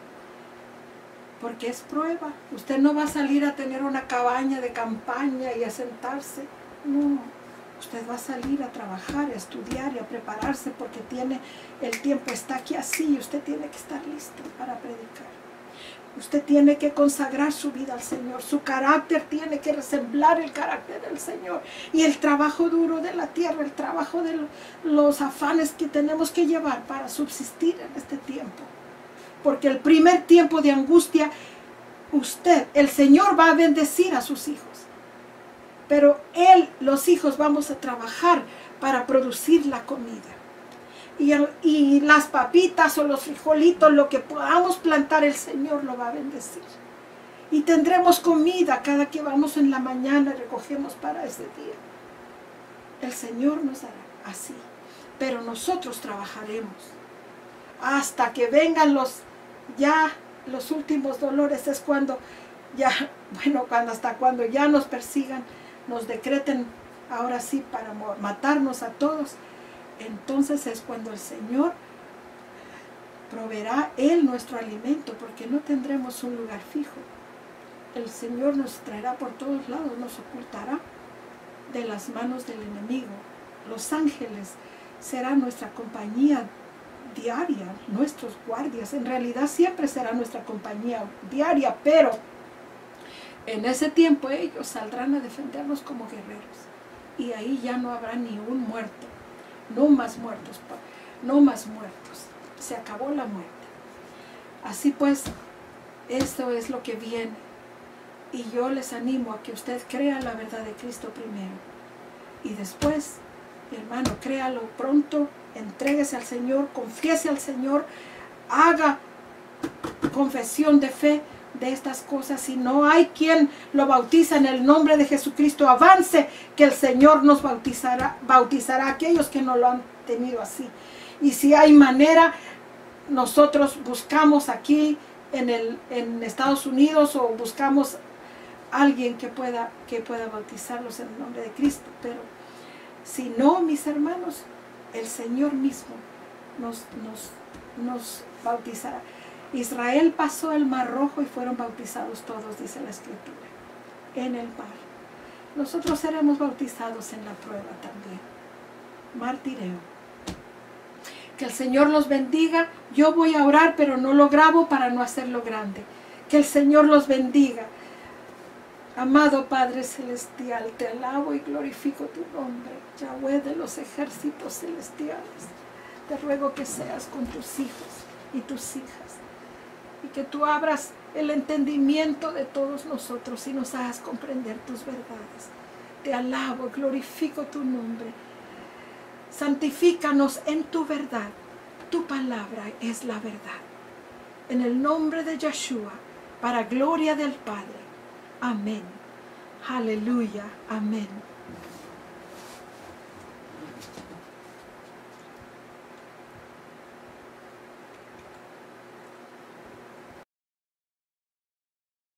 Porque es prueba. Usted no va a salir a tener una cabaña de campaña y a sentarse. No, usted va a salir a trabajar, a estudiar y a prepararse, porque el tiempo está aquí así y usted tiene que estar listo para predicar. Usted tiene que consagrar su vida al Señor. Su carácter tiene que resemblar el carácter del Señor. Y el trabajo duro de la tierra, el trabajo de los afanes que tenemos que llevar para subsistir en este tiempo. Porque el primer tiempo de angustia, el Señor va a bendecir a sus hijos. Pero los hijos vamos a trabajar para producir la comida. Y las papitas o los frijolitos, lo que podamos plantar, el Señor lo va a bendecir. Y tendremos comida cada que vamos en la mañana y recogemos para ese día. El Señor nos dará así. Pero nosotros trabajaremos hasta que vengan los últimos dolores. Es cuando hasta cuando ya nos persigan, nos decreten ahora sí para matarnos a todos. Entonces es cuando el Señor proveerá Él nuestro alimento, porque no tendremos un lugar fijo. El Señor nos traerá por todos lados, nos ocultará de las manos del enemigo. Los ángeles serán nuestra compañía diaria, nuestros guardias. En realidad siempre será nuestra compañía diaria, pero en ese tiempo ellos saldrán a defendernos como guerreros. Y ahí ya no habrá ni un muerto. No más muertos, no más muertos. se acabó la muerte. Así pues, esto es lo que viene. Y yo les animo a que usted crea la verdad de Cristo primero. Y después, hermano, créalo pronto, entréguese al Señor, confiese al Señor, haga confesión de fe de estas cosas. Si no hay quien lo bautiza en el nombre de Jesucristo, avance, que el Señor nos bautizará a aquellos que no lo han tenido así. Y si hay manera, nosotros buscamos aquí en Estados Unidos, o buscamos alguien que pueda bautizarlos en el nombre de Cristo. Pero si no, mis hermanos, el Señor mismo nos bautizará. Israel pasó el Mar Rojo y fueron bautizados todos, dice la Escritura, en el mar. Nosotros seremos bautizados en la prueba también. Martireo. Que el Señor los bendiga. Yo voy a orar, pero no lo grabo para no hacerlo grande. Que el Señor los bendiga. Amado Padre Celestial, te alabo y glorifico tu nombre, Yahweh de los ejércitos celestiales. Te ruego que seas con tus hijos y tus hijas, y que tú abras el entendimiento de todos nosotros y nos hagas comprender tus verdades. Te alabo, glorifico tu nombre. Santifícanos en tu verdad. Tu palabra es la verdad. En el nombre de Yeshua, para gloria del Padre. Amén. Aleluya. Amén.